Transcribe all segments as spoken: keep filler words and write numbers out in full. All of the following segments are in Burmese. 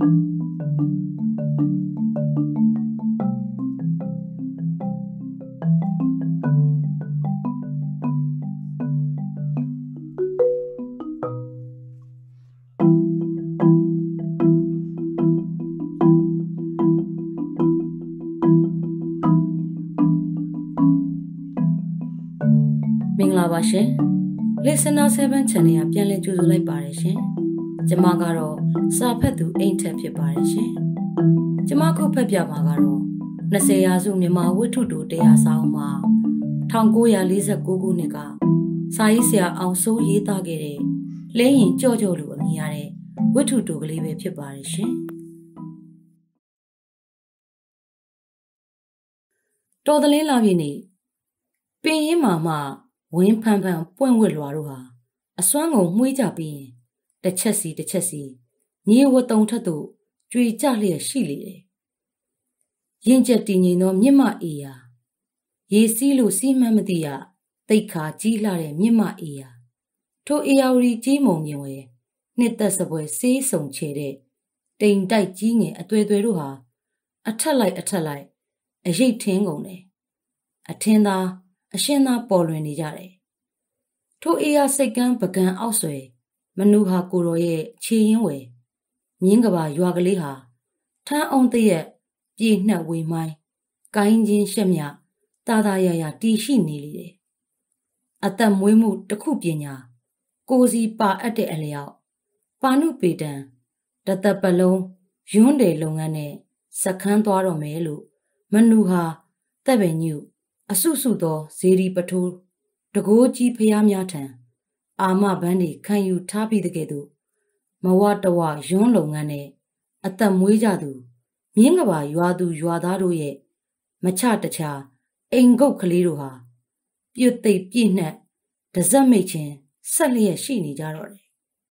မင်္ဂလာပါရှင် Listener seven Channel ကပြန်လည်ကြိုဆိုလိုက်ပါတယ်ရှင်ကျွန်မကတော့စာဖတ်သူအိမ်ထက်ဖြစ်ပါတယ်ရှင်ကျွန်မခုဖတ်ပြမှာကတော့twentyရာစုမြန်မာဝတ္ထုတိုတရားစာအုပ်မှာnineteen forty-nineခုနှစ်ကစာရေးဆရာအောင်စိုးရေးသားခဲ့တဲ့လဲရင်ကြော့ကြော့လိုအမည်ရတဲ့ဝတ္ထုတိုကလေးပဲဖြစ်ပါတယ်ရှင်တော်သလင်းလာပြီနေပင်ရင်မာမှဝင်းဖန်ဖန်ပွင့်ဝစ်လွာတို့ဟာအစွမ်းကုန်မှုေးကြပြီးရင်တစ်ချက်စီတစ်ချက်စီမြေဝတုံထက်သို့ကြွေကြလျက်ရှိလေတယ်။ရင်ကျက်တည်ငြိမ်သောမြင့်မအေးရာရေစီးလို့စီးမှန်းမသိရတိတ်ခါကြီးလှတဲ့မြင့်မအေးရာထိုအေယာဝတီကြီးမုံမြင်ဝဲနှစ်သက်စပွဲစေးဆုံချေတဲ့တိမ်တိုက်ကြီးငယ်အသွေးသွေးတို့ဟာအထက်လိုက်အထက်လိုက်အရိတ်ထင်းကုန်တယ်။အထင်းသားအရှင်းသားပေါ်လွင်နေကြတယ်။ထိုအေးရစိတ်ကန်းပကံအောက်ဆွဲမနူဟာကိုတော်ရဲ့ခြေရင်းဝယ်မြင်းကဘာရွာကလေးဟာထန်းအောင်တရက်ပြေနှက်ဝေမိုင်းကိုင်းချင်းရှက်မြတာတာရရတီရှိနေလေတယ်။အသက်မွေးမှုတစ်ခုပညာကိုစီပါအပ်တဲ့အလျောက်ပါနုပေတံတသက်ပလုံးယွန်းတယ်လုပ်ငန်းနဲ့စခန်းသွားတော့မယ်လို့မနူဟာတက်ပင်ညုအဆုဆုသောဇေဒီပထိုးတကိုးကြီးဖျားများထံအာမဘန်းတွေခံယူထားပြီးတဲ့ကဲ့သို့မဝတဝယွန်းလုပ်ငန်းနဲ့အသက်မွေးကြသူမြင်းကဘာရွာသူရွာသားတို့ရဲ့မချတခြားအိမ်ကုတ်ကလေးတို့ဟာပြုတ်သိပ်ပြည့်နှက်တစက်မိတ်ချင်းဆက်လျက်ရှိနေကြတော့တယ်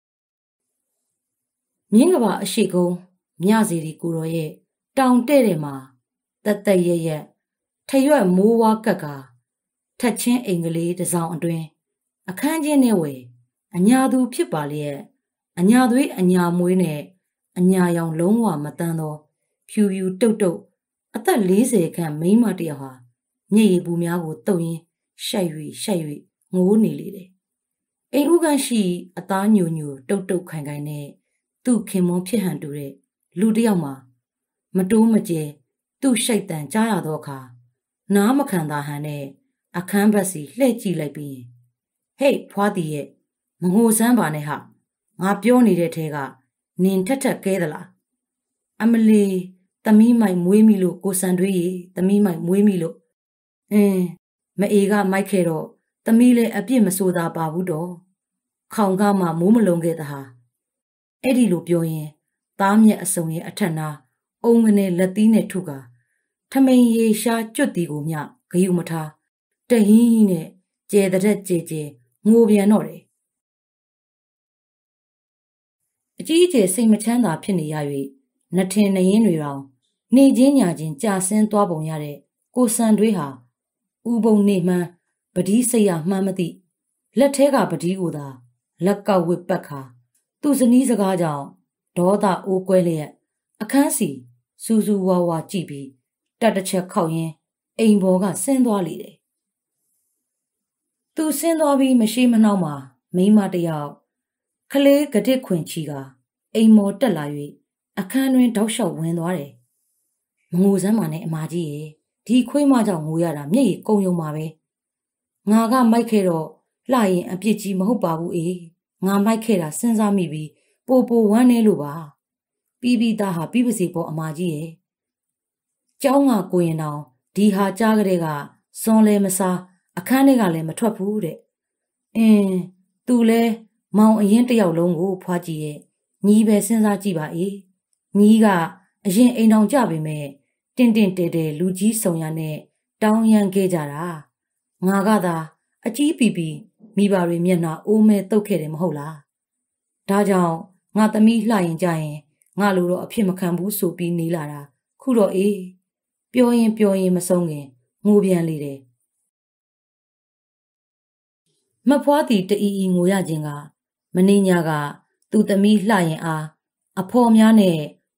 မြင်းကဘာအရှိကုန်းမြစီဒီကိုတော်ရဲ့တောင်တဲ့တဲ့မှာတသက်ရရက်ထရွက်မိုးဝါကက်ကထက်ချင်းအိမ်ကလေးတစ်စောင်အတွင်းအခန်းချင်းနဲ့ဝယ်အညာသူဖြစ်ပါလျက်အညာသွေးအညာမွေးနဲ့အညာရောင်လုံးဝမတန်းသောဖြူဖြူတုတ်တုတ်အသက်fortyခန့်မိန်းမတယောက်ဟာမျက်ရည်ပူများကိုတုပ်ရင်းရှိုက်၍ရှိုက်၍ငိုးနေလေတယ်အိမ်ဥကန်းရှိအသားညိုညိုတုတ်တုတ်ခိုင်ခိုင်နဲ့သူ့ခင်မွန်းဖြစ်ဟန်တူတဲ့လူတစ်ယောက်မှာမတိုးမကျဲသူ့ရှိုက်တန်ကြားရသောအခါနားမခံသာဟန်နဲ့အခန်းဘက်စီလှည့်ကြည့်လိုက်ပြီးဟေ့ဖွားတီရဲ့မငိုစမ်းပါနဲ့ဟာငါပြောနေတဲ့ထဲကနင်ထက်ထက်ကဲသလားအမလီသမီးမိုက်မွေးမိလို့ကိုစံတွေးရေသမီးမိုက်မွေးမိလို့အင်းမအေကမိုက်ခဲ့တော့သမီးလည်းအပြစ်မဆိုးတာပါဘူးတော့ခေါင်ကမှမိုးမလုံးခဲ့တာဟာအဲ့ဒီလိုပြောရင်သားမြက်အစုံရဲ့အထက်နာအုံငနဲ့လက်သီးနဲ့ထုကထမိန်ရေရှားကျွတ်တီကိုမျှဂယုမထားတဟင်းဟင်းနဲ့ကျဲတဲ့ကျဲကျဲငိုပြန်တော့တယ်အကြီးအကျယ်စိတ်မချမ်းသာဖြစ်နေရ၍နှထင်နှရင်တွေတောင်နေချင်းညာချင်းကြာဆင်းသွားပုံရတဲ့ကိုစံတွေးဟာဥပုံနေမှန်းပတိစိတ်ရမှန်းမသိလက်ထဲကပတိကိုသာလက်ကောက်ဝစ်ပတ်ခါသူ့ဇနီးစကားကြောင့်ဒေါသအိုးကွဲလျက်အခန်းစီစူးစူးဝါဝါကြည့်ပြီးတက်တစ်ချက်ခောက်ရင်းအိမ်ပေါ်ကဆင်းသွားလေတယ်သူဆင်းသွားပြီးမရှိမနှောက်မှာမိန်းမတယောက်ကလေးကတစ်ခွင်ချီကအိမ်မော်တက်လာ၍အခန်းတွင်တောက်လျှောက်ဝင်သွားတယ်မငိုစမ်းပါနဲ့အမကြီးရဲ့ဒီခွေးမကြောင့်ငိုရတာမျက်ရည်ကုန်ယုံပါပဲငါကမိုက်ခဲ့တော့လှရင်အပြစ်ကြီးမဟုတ်ပါဘူးအေးငါမိုက်ခဲ့တာစဉ်းစားမိပြီးပိုပိုဝမ်းနေလို့ပါပြီးပြီးသားဟာပြီးပါစေပေါ့အမကြီးရဲ့ကျောင်းကကိုရင်တောင်ဒီဟာကြားကလေးကစွန်လဲမစားအခန်းထဲကလည်းမထွက်ဘူးတဲ့အင်းသူလဲမောင်အရင်တယောက်လုံးကိုဖွားကြည့်ရဲ့ညီးပဲစဉ်းစားကြည့်ပါအေးညီးကအရင်အိမ်တောင်ကြပေမဲ့တင့်တင့်တဲတဲလူကြီးဆောင်ရနဲ့တောင်းရန်ခဲ့ကြတာငါကသာအကြီးပီပီမိဘတွေမျက်နှာအိုးမဲတုတ်ခဲ့တယ်မဟုတ်လားဒါကြောင့်ငါသမီးလှရင်ကြရင်ငါလိုတော့အဖြစ်မခံဘူးဆိုပြီးနေလာတာခုတော့အေးပြောရင်ပြောရင်မဆုံးခင်ငိုပြန်လေတယ်မဖွားတီတအီအီငိုရခြင်းကမင်းညာကသူ့သမီးလှရင်အားအဖော်များနဲ့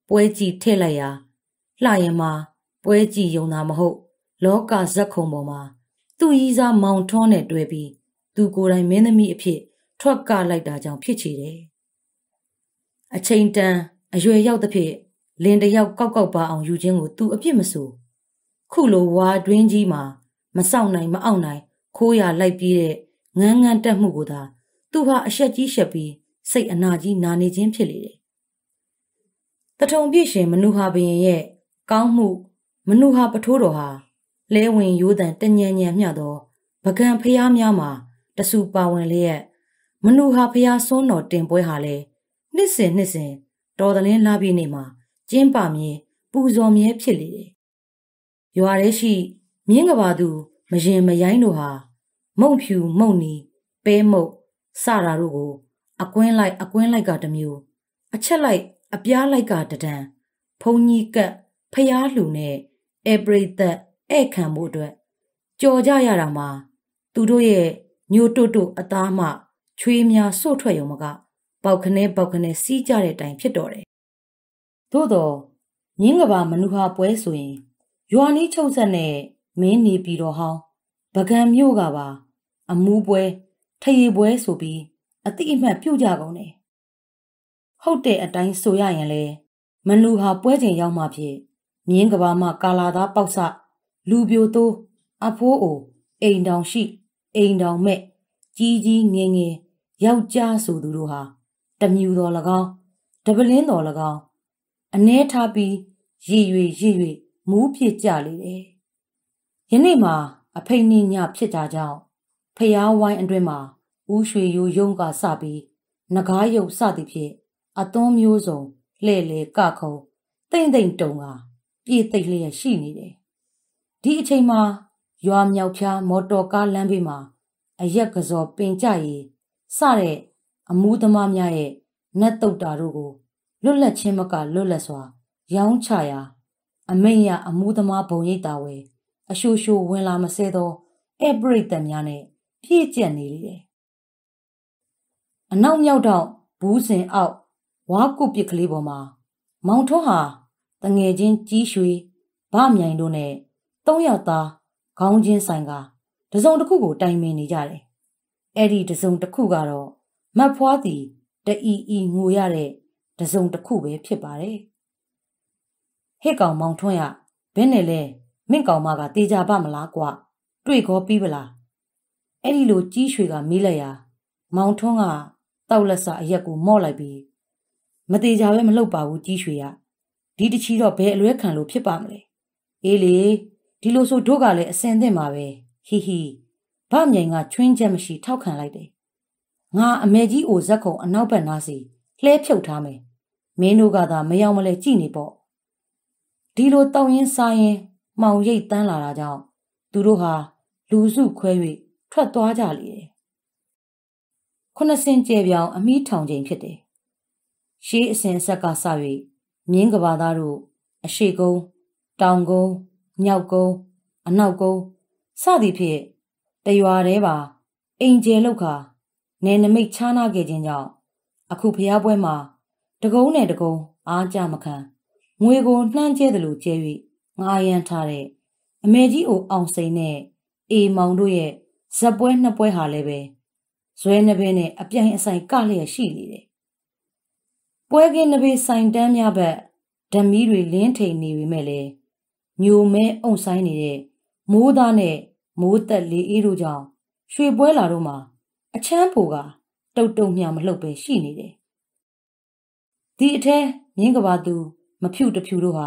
ပွဲကြည့်ထည့်လိုက်ရာလှရင်မှာပွဲကြည့်ယုံတာမဟုတ်လောကဇက်ခုံပေါ်မှာသူ့ရီးစားမောင်ထွန်းနဲ့တွဲပြီးသူကိုယ်တိုင်မင်းသမီးအဖြစ်ထွက်ကလိုက်တာကြောင့်ဖြစ်ချေတယ်။အချိန်တန်အရွယ်ရောက်သဖြင့်လင်တယောက်ကောက်ကောက်ပါအောင်ယူခြင်းကိုသူအပြစ်မဆိုခုလိုဝါတွင်းကြီးမှာမစောင့်နိုင်မအောင်နိုင်ခိုးရလိုက်ပြီးတဲ့ငန်းငန်းတက်မှုကိုသာသူဟာအရှက်ကြီးရှက်ပြီးစိတ်အနာကြီးနာနေခြင်းဖြစ်လေတယ်။တထုံပြည့်ရှင်မနုဟာဘရင်ရဲ့ကောင်းမှုမနုဟာပထိုးတော်ဟာလဲဝင်ရိုးတန်တညံညံမျှသောပကံဖျားများမှာတဆူပါဝင်လျက်မနုဟာဖျားစွန်းတော်တင်ပွဲဟာလဲနှစ်စဉ်နှစ်စဉ်တော်သလင်းလာပြည့်နေမှာကျင်းပမြဲပူဇော်မြဲဖြစ်လေတယ်။ရွာထဲရှိမြင်းကဘာသူမရင်မရိုင်းတို့ဟာမုံဖြူမုံနီပဲမုတ်စတာတို့ကိုအကွင်းလိုက်အကွင်းလိုက်ကတမျိုးအချက်လိုက်အပြားလိုက်ကတဒံဖုန်ကြီးကပ်ဖျားလှူနဲ့အေပရိသတ်ဧခံမှုအတွက်ကြော်ကြရတာမှာသူတို့ရဲ့ညိုတုတ်တုတ်အသားမှချွေးများစို့ထွက်ရုံမကပေါက်ခနဲပေါက်ခနဲစီးကြတဲ့တိုင်ဖြစ်တော်တယ်။သို့တော့မြင်းကဘာမနုဟာပွဲဆိုရင်ရွာနီးချုပ်ဆက်နဲ့မင်းနေပြည်တော်ဟောင်းပကံမြို့ကပါအမူးပွဲထရေပွဲဆိုပြီးအတိအမှတ်ပြုကြကုန်တယ်။ဟုတ်တဲ့အတိုင်းဆိုရရင်လေမနုဟာပွဲချိန်ရောက်မှဖြစ်မြင်းကဘာမှကာလာသားပေါက်ဆလူပြိုတိုးအဖိုးအိုအိမ်တောင်ရှိအိမ်တောင်မဲ့ကြီးကြီးငယ်ငယ်ယောက်ျားဆိုသူတို့ဟာတမြူတော်၎င်းတပလင်းတော်၎င်းအနှဲထားပြီးရည်ရွယ်ရည်ရွယ်မူးဖြစ်ကြလေတယ်။ယနေ့မှာအဖိနှင်းညဖြစ်တာကြောင့်ဖျားဝိုင်းအတွင်းမှာဦးရွှေရိုးရုံးကစပြီးငကားရုပ်စသည်ဖြင့်အသွန်းမျိုးစုံလှဲ့လေကခုံတိမ့်တိမ့်တုံကပြေးသိပ်လျက်ရှိနေတယ်။ဒီအချိန်မှာရွာမြောက်ဖျားမော်တော်ကားလမ်းဘေးမှာအရက်ကစောပင်ကြရည်စတဲ့အမူးသမားများရဲ့နတ်တုတ်တာတို့ကိုလွတ်လပ်ခြင်းမကလွတ်လပ်စွာရောင်းချရာအမိတ်ရအမူးသမားဘုံရိပ်တာဝဲအရှိုးရှိုးဝင်လာမစဲသောဧပရိသတ်များနဲ့ပြည့်ကျက်နေလေတယ်။အနောက်မြောက်တော့ဘူးစင်အောက်ဝါကုပစ်ကလေးပေါ်မှာမောင်ထွန်းဟာတငယ်ချင်းကြီးရွှေဗမြိုင်တို့နဲ့သုံးယောက်သားခေါင်းချင်းဆိုင်ကတစုံတစ်ခုကိုတိုင်ပင်နေကြတယ်။အဲ့ဒီတစုံတစ်ခုကတော့မတ်ဖွားသည်တအီအီငိုရတဲ့တစုံတစ်ခုပဲဖြစ်ပါတယ်။ဟစ်ကောင်မောင်ထွန်းရဘယ်နဲ့လဲမင့်ကောင်မကတေချာပါမလားကွာတွေ့ခေါ်ပြီးပလားအဲ့ဒီလိုကြီးရွှေကမေးလိုက်ရာမောင်ထွန်းကတောက်လက်စအရက်ကိုမော့လိုက်ပြီးမတေချာပဲမလုပ်ပါဘူးကြီးရွှေရဒီတချီတော့ဘယ်အလွဲခံလို့ဖြစ်ပါမလဲအေးလေဒီလိုဆိုတို့ကလည်းအစင်သင့်ပါပဲဟီဟီဗမြိုင်ကချွင်းချက်မရှိထောက်ခံလိုက်တယ်ငါအမေကြီးအိုဇက်ခုံအနောက်ဘက်နားစီလှဲဖြုတ်ထားမယ်မင်းတို့ကသာမယောင်မလဲကြည်နေပေါ့ဒီလိုတောင်းရင်စားရင်မှောင်ရိပ်တန်းလာတာကြောင့်သူတို့ဟာလူစုခွဲ၍ထွက်သွားကြလေတယ်ခုနှစ်စင်ကျဲပြောင်အမိထောင်ချိန်ဖြစ်တယ်ရှေးအစဉ်အဆက်ကစ၍မြင်းကဘာသားတို့အရှိကုန်းတောင်ကုန်းမြောက်ကုန်းအနောက်ကုန်းစသည်ဖြင့်တရွာတဲပါအိမ်ကျဲလောက်ခါနယ်နမိတ်ချားနာခဲ့ခြင်းကြောင့်အခုဖျားပွဲမှာတကုန်းနဲ့တကုန်းအားကြမခံငွေကိုနှမ်းကျဲသလိုကျဲ၍ငားရမ်းထားတဲ့အမေကြီးအိုအောင်စိန်နဲ့အေမောင်တို့ရဲ့ဇက်ပွဲနှစ်ပွဲဟာလည်းပဲဇွဲနှစ်ဘဲနဲ့အပြိုင်အဆိုင်ကလျက်ရှိနေတယ်ပွဲကင်းနှစ်ဘေးဆိုင်တန်းများဘက်ဓမီတွေလင်းထိန်နေပေမဲ့လည်းညိုမဲအုံဆိုင်နေတဲ့မိုးသားနဲ့မိုးသက်လေးအေးတို့ကြောင့်ရွှေပွဲလာတို့မှာအချမ်းပိုကတုတ်တုံမြမလှုပ်ပဲရှိနေတယ်ဒီအထဲမြင်းကဘာသူမဖြူတဖြူတို့ဟာ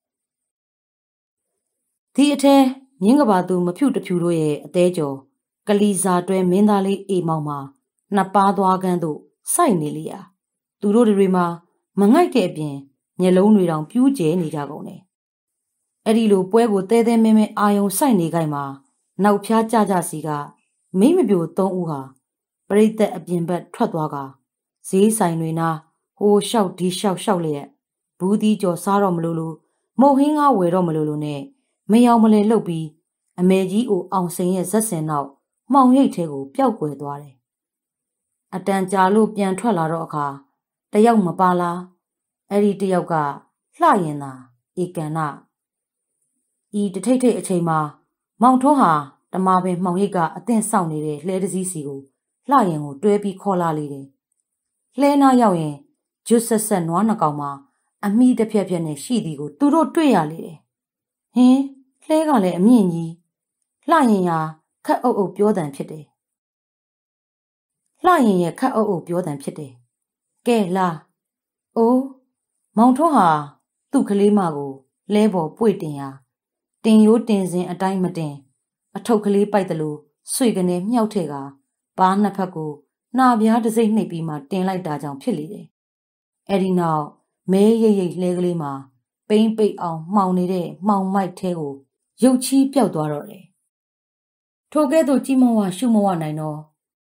ဒီအထဲမြင်းကဘာသူမဖြူတဖြူတို့ရဲ့အသေးကျော်ကလီစာတွဲမင်းသားလေးအေမောင်မှာနှစ်ပါးသွားကန်းတို့စိုက်နေလေရာသူတို့တွေမှာမငိုက်တဲ့အပြင်မျက်လုံးတွေတောင်ပြူးကျဲနေကြကုန်တယ်အဲ့ဒီလိုပွဲကိုတဲတဲမဲမဲအာယုံစိုက်နေကြမှာနောက်ဖျားကြကြစီကမိမပြိုသုံးဦးဟာပရိသတ်အပြင်ဘက်ထွက်သွားကဈေးဆိုင်တွေနာဟိုလျှောက်ဒီလျှောက်လျှောက်လျက်ဘူးဒီကျော်စားတော့မလို့လို့မုံဟင်းကားဝယ်တော့မလို့လို့နဲ့မယောင်မလဲလှုပ်ပြီးအမေကြီးအိုအောင်စိန်ရဲ့ဇက်စင်နောက်မှောင်ရိပ်ထဲကိုပျောက်ကွယ်သွားတယ်အတန်ကြာလို့ပြန်ထွက်လာတော့အခါတယောက်မပါလားအဲ့ဒီတယောက်ကလှရင်သာဧကန်နာဤတထိတ်ထိတ်အချိန်မှာမောင်ထွန်းဟာတမာပင်မှောင်ရိပ်ကအသင့်ဆောက်နေတဲ့လှဲတစည်းစီကိုလှရင်ကိုတွဲပြီးခေါ်လာလေတယ်။လှဲနာရောက်ရင်ကျွတ်ဆက်ဆက်နွားနှကောင်မှာအမိတစ်ဖြက်ဖြက်နဲ့ရှိသည်ကိုသူတို့တွေ့ရလေတယ်။ဟင်းလှဲကလည်းအမြင့်ကြီးလှရင်ရာခက်အုပ်အုပ်ပြောတန်ဖြစ်တယ်။လှရင်ရဲ့ခက်အုပ်အုပ်ပြောတန်ဖြစ်တယ်။ကဲလာအိုးမောင်ထွန်းဟာသူ့ကလေးမကိုလဲပေါ်ပွေတင်ရာတင်ရိုးတင်စဉ်အတိုင်းမတင်အထုပ်ကလေးပိုက်တယ်လို့ဆွေကနေမြောက်ထဲကဘားနှစ်ဖက်ကိုနှာပြားတစ်စိမ့်နှိပ်ပြီးမှတင်လိုက်တာကြောင့်ဖြစ်လေတယ်။အဲဒီနောက်မဲရိပ်ရိပ်လှဲကလေးမှာပိမ့်ပိတ်အောင်မှောင်နေတဲ့မှောင်မိုက်ထဲကိုရုပ်ချီးပြောက်သွားတော့တယ်။ထိုကဲ့သို့ကြည်မဝရှုမဝနိုင်တော့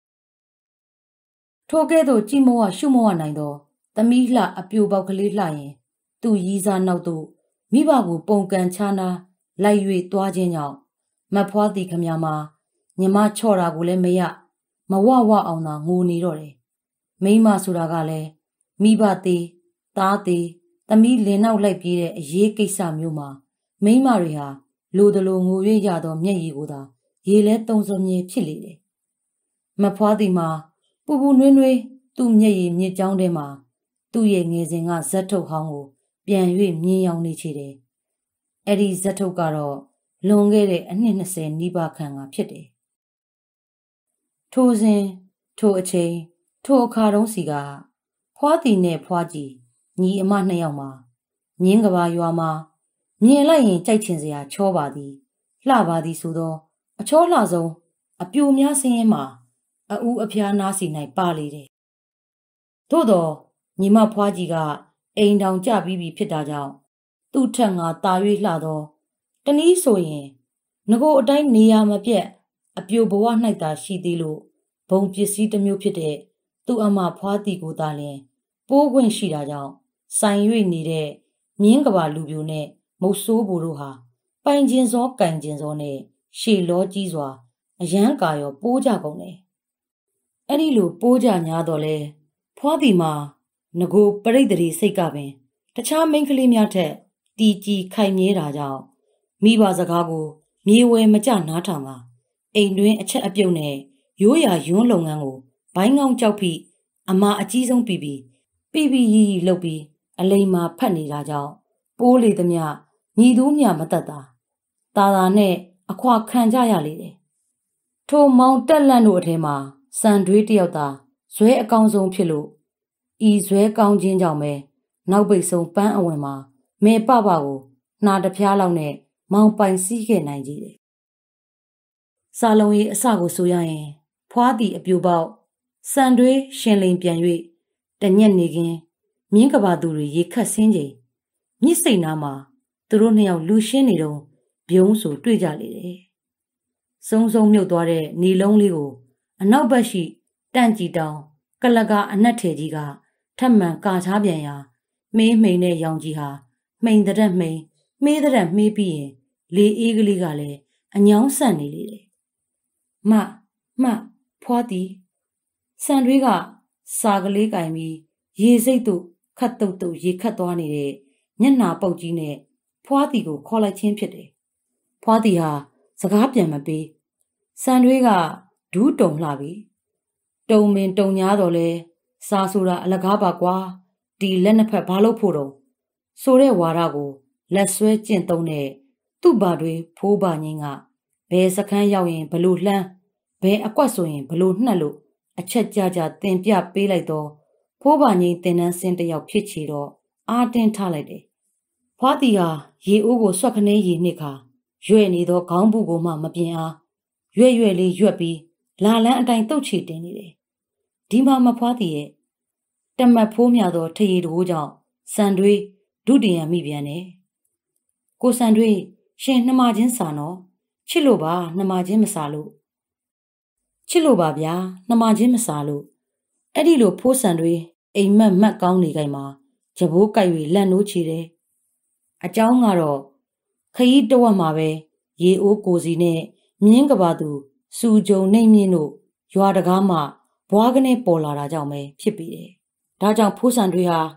ထိုကဲ့သို့ကြည်မဝရှုမဝနိုင်တော့သမီးလှအပြိုပေါက်ကလေးလှရင်သူ့ရီးစားနောက်သို့မိဘကိုပုံကန်ချနာလိုက်၍သွားခြင်းကြောင့်မဖွားသည်ခမမှာညီမချော့တာကိုလည်းမရမဝဝအောင်သာငိုနေတော့တယ်မိမဆိုတာကလည်းမိဘသေးသားသေးသမီးလင်နောက်လိုက်ပြေးတဲ့အရေးကိစ္စမျိုးမှာမိမတွေဟာလိုတလိုငို၍ရသောမျက်ရည်ကိုသာရေလဲတုံစုံမြဲဖြစ်လေတယ်မဖွားသည်မှာပူပူနွေးနွေးသူ့မျက်ရည်မြစ်ကြောင်းထဲမှာသူ့ရဲ့ငယ်စဉ်ကဇက်ထုတ်ဟောင်းကိုပြန်၍မြင်ရောင်နေချေတယ်အဲ့ဒီဇက်ထုတ်ကတော့လွန်ခဲ့တဲ့အနှစ်နှစ်ဆယ်နီးပါးခန့်ကဖြစ်တယ်ထိုစဉ်ထိုအချိန်ထိုအခါတုန်းစီကဖွားတီနဲ့ဖွားကြီးညီအမနှစ်ယောက်မှာမြင်းကဘာရွာမှာမြင်လိုက်ရင်ကြိုက်ချင်စရာချောပါသည်လှပါသည်ဆိုသောအချောလှဆုံးအပြိုများစင်းရင်မှာအဦးအဖျားနားစီ၌ပါလေတယ်သို့တော့ညီမဖွားကြီးကအိမ်တောင်ကြပြီးပြီဖြစ်တာကြောင့်သူ့ထက်ငါတာ၍လှသောတနည်းဆိုရင်ငကိုအတိုင်းနေရမပြတ်အပြိုဘဝ၌သာရှိသေးလို့ဘုံပစ္စည်းတစ်မျိုးဖြစ်တဲ့သူ့အမဖွားတီကိုသာလျှင်ပိုးခွင့်ရှိတာကြောင့်ဆိုင်၍နေတဲ့မြင်းကဘာလူပြိုနဲ့မုတ်ဆိုးဘိုတို့ဟာပိုင်ကျင်စောကင်ကျင်စောနဲ့ရှေလောကြီးစွာအရန်ကာရောပိုးကြကုန်တယ်အဲ့ဒီလိုပိုးကြညာတော့လဲဖွားတီမှာငကိုပရိသေစိတ်ကပင်တခြားမိန်းကလေးများထက်တီကြီးခိုင်မြဲတာကြောင့်မိဘစကားကိုမြေဝဲမကြနားထောင်ကအိမ်တွင်အချက်အပြုတ်နဲ့ရိုးရာယွန်းလုပ်ငန်းကိုဘိုင်းကောင်းကြောက်ဖိအမအကြီးဆုံးပြီးပြီးပြီးပြီးရီရီလုပ်ပြီးအလိမ်မာဖတ်နေတာကြောင့်ပိုးလေသမျှညီသူမြမတတ်တာတာတာနဲ့အခွာခံကြရလေတယ်ထိုမောင်တက်လန့်တို့အထဲမှာစံတွေးတယောက်သာဇွဲအကောင်ဆုံးဖြစ်လို့ဤဇွဲကောင်းခြင်းကြောင့်ပဲနောက်ပိတ်ဆုံးပန်းအဝင်မှာမဲပပကိုနှာတပြားလောက်နဲ့မောင်ပိုင်စည်းခဲ့နိုင်ကြတယ်စာလုံးကြီးအစကိုဆိုရရင်ဖွားတီအပြိုပေါက်စံတွေးရှင်လိန်ပြန်၍တညက်နေခင်မြင်းကဘာသူတွေရေခတ်ဆင်းချိန်မြစ်စိတ်နာမှာသူတို့နှစ်ယောက်လူရှင်းနေတော့ဘုံဆိုတွေ့ကြလေတယ်စုံစုံမြုပ်သွားတဲ့နေလုံးလေးကိုအနောက်ဘက်ရှိတန့်ကြည်တောင်ကလကအနက်ထေကြီးကထက်မှန်ကာချားပြန်ရာမေးမိန်တဲ့ရောင်ကြီးဟာမိန်တဲ့မိန်မေးတဲ့မေးပြီးရင်လေအေးကလေးကလည်းအညောင်းဆန့်နေလေတယ်မမဖွားတီစံတွေကစာကလေးကင်ပြီးရေစိတ်တို့ခတ်တုတ်တုတ်ရေခတ်သွားနေတဲ့မျက်နှာပုတ်ကြီးနဲ့ဖွားတီကိုခေါ်လိုက်ခြင်းဖြစ်တယ်ဖွားတီဟာစကားပြန်မပေးစံတွေကဒူးတုံလှပြီတုံမင်တုံညာတော့လဲစာဆိုတာအလကားပါကွာဒီလက်နှစ်ဖက်ဘာလို့ဖို့တော့ဆိုတဲ့ဝါဒကိုလက်ဆွဲကျင့်သုံးတဲ့သူ့ဘာတွေဖိုးပါငင်းကဘယ်စခန်းရောက်ရင်ဘလို့လှမ်းဘယ်အကွက်ဆိုရင်ဘလို့နှက်လို့အချက်ကြကြတင်ပြပေးလိုက်တော့ဖိုးပါငင်းတင်နန်းစင်းတယောက်ဖြစ်ချီတော့အာတင်းထားလိုက်တယ်ဖွားတီဟာရေအိုးကိုဆွက်ခနေရေနှစ်ခါရွဲ့နေသောခေါင်းဘူးကိုမှမပြင်အားရွဲ့ရွဲ့လေးရွက်ပြီးလာလန်းအတိုင်းတုတ်ချီတင်နေတယ်ဒီမှာမဖွားတီရဲ့တမတ်ဖိုးမြသောထရီတိုးကြောင့်စံတွေးဒုတိယမိပြန်တယ်ကိုစံတွေးရှင်နှမချင်းစာနော်ချစ်လို့ပါနှမချင်းမစားလို့ချစ်လို့ပါဗျာနှမချင်းမစားလို့အဲ့ဒီလိုဖိုးစံတွေအိမ်မက်မက်ကောင်းနေကြမှာကြဘိုးကြိုက်၍လန့်နိုးချီတယ်အเจ้าကတော့ခရီးတဝက်မှာပဲရေအိုးကိုစီနဲ့မြင်းကဘာသူစူကြုံနှိမ့်မြင့်တို့ရွာတကားမှဘွားကနေပေါ်လာတာကြောင့်ပဲဖြစ်ပြီးတယ်ဒါကြောင့်ဖိုးစံတွေဟာ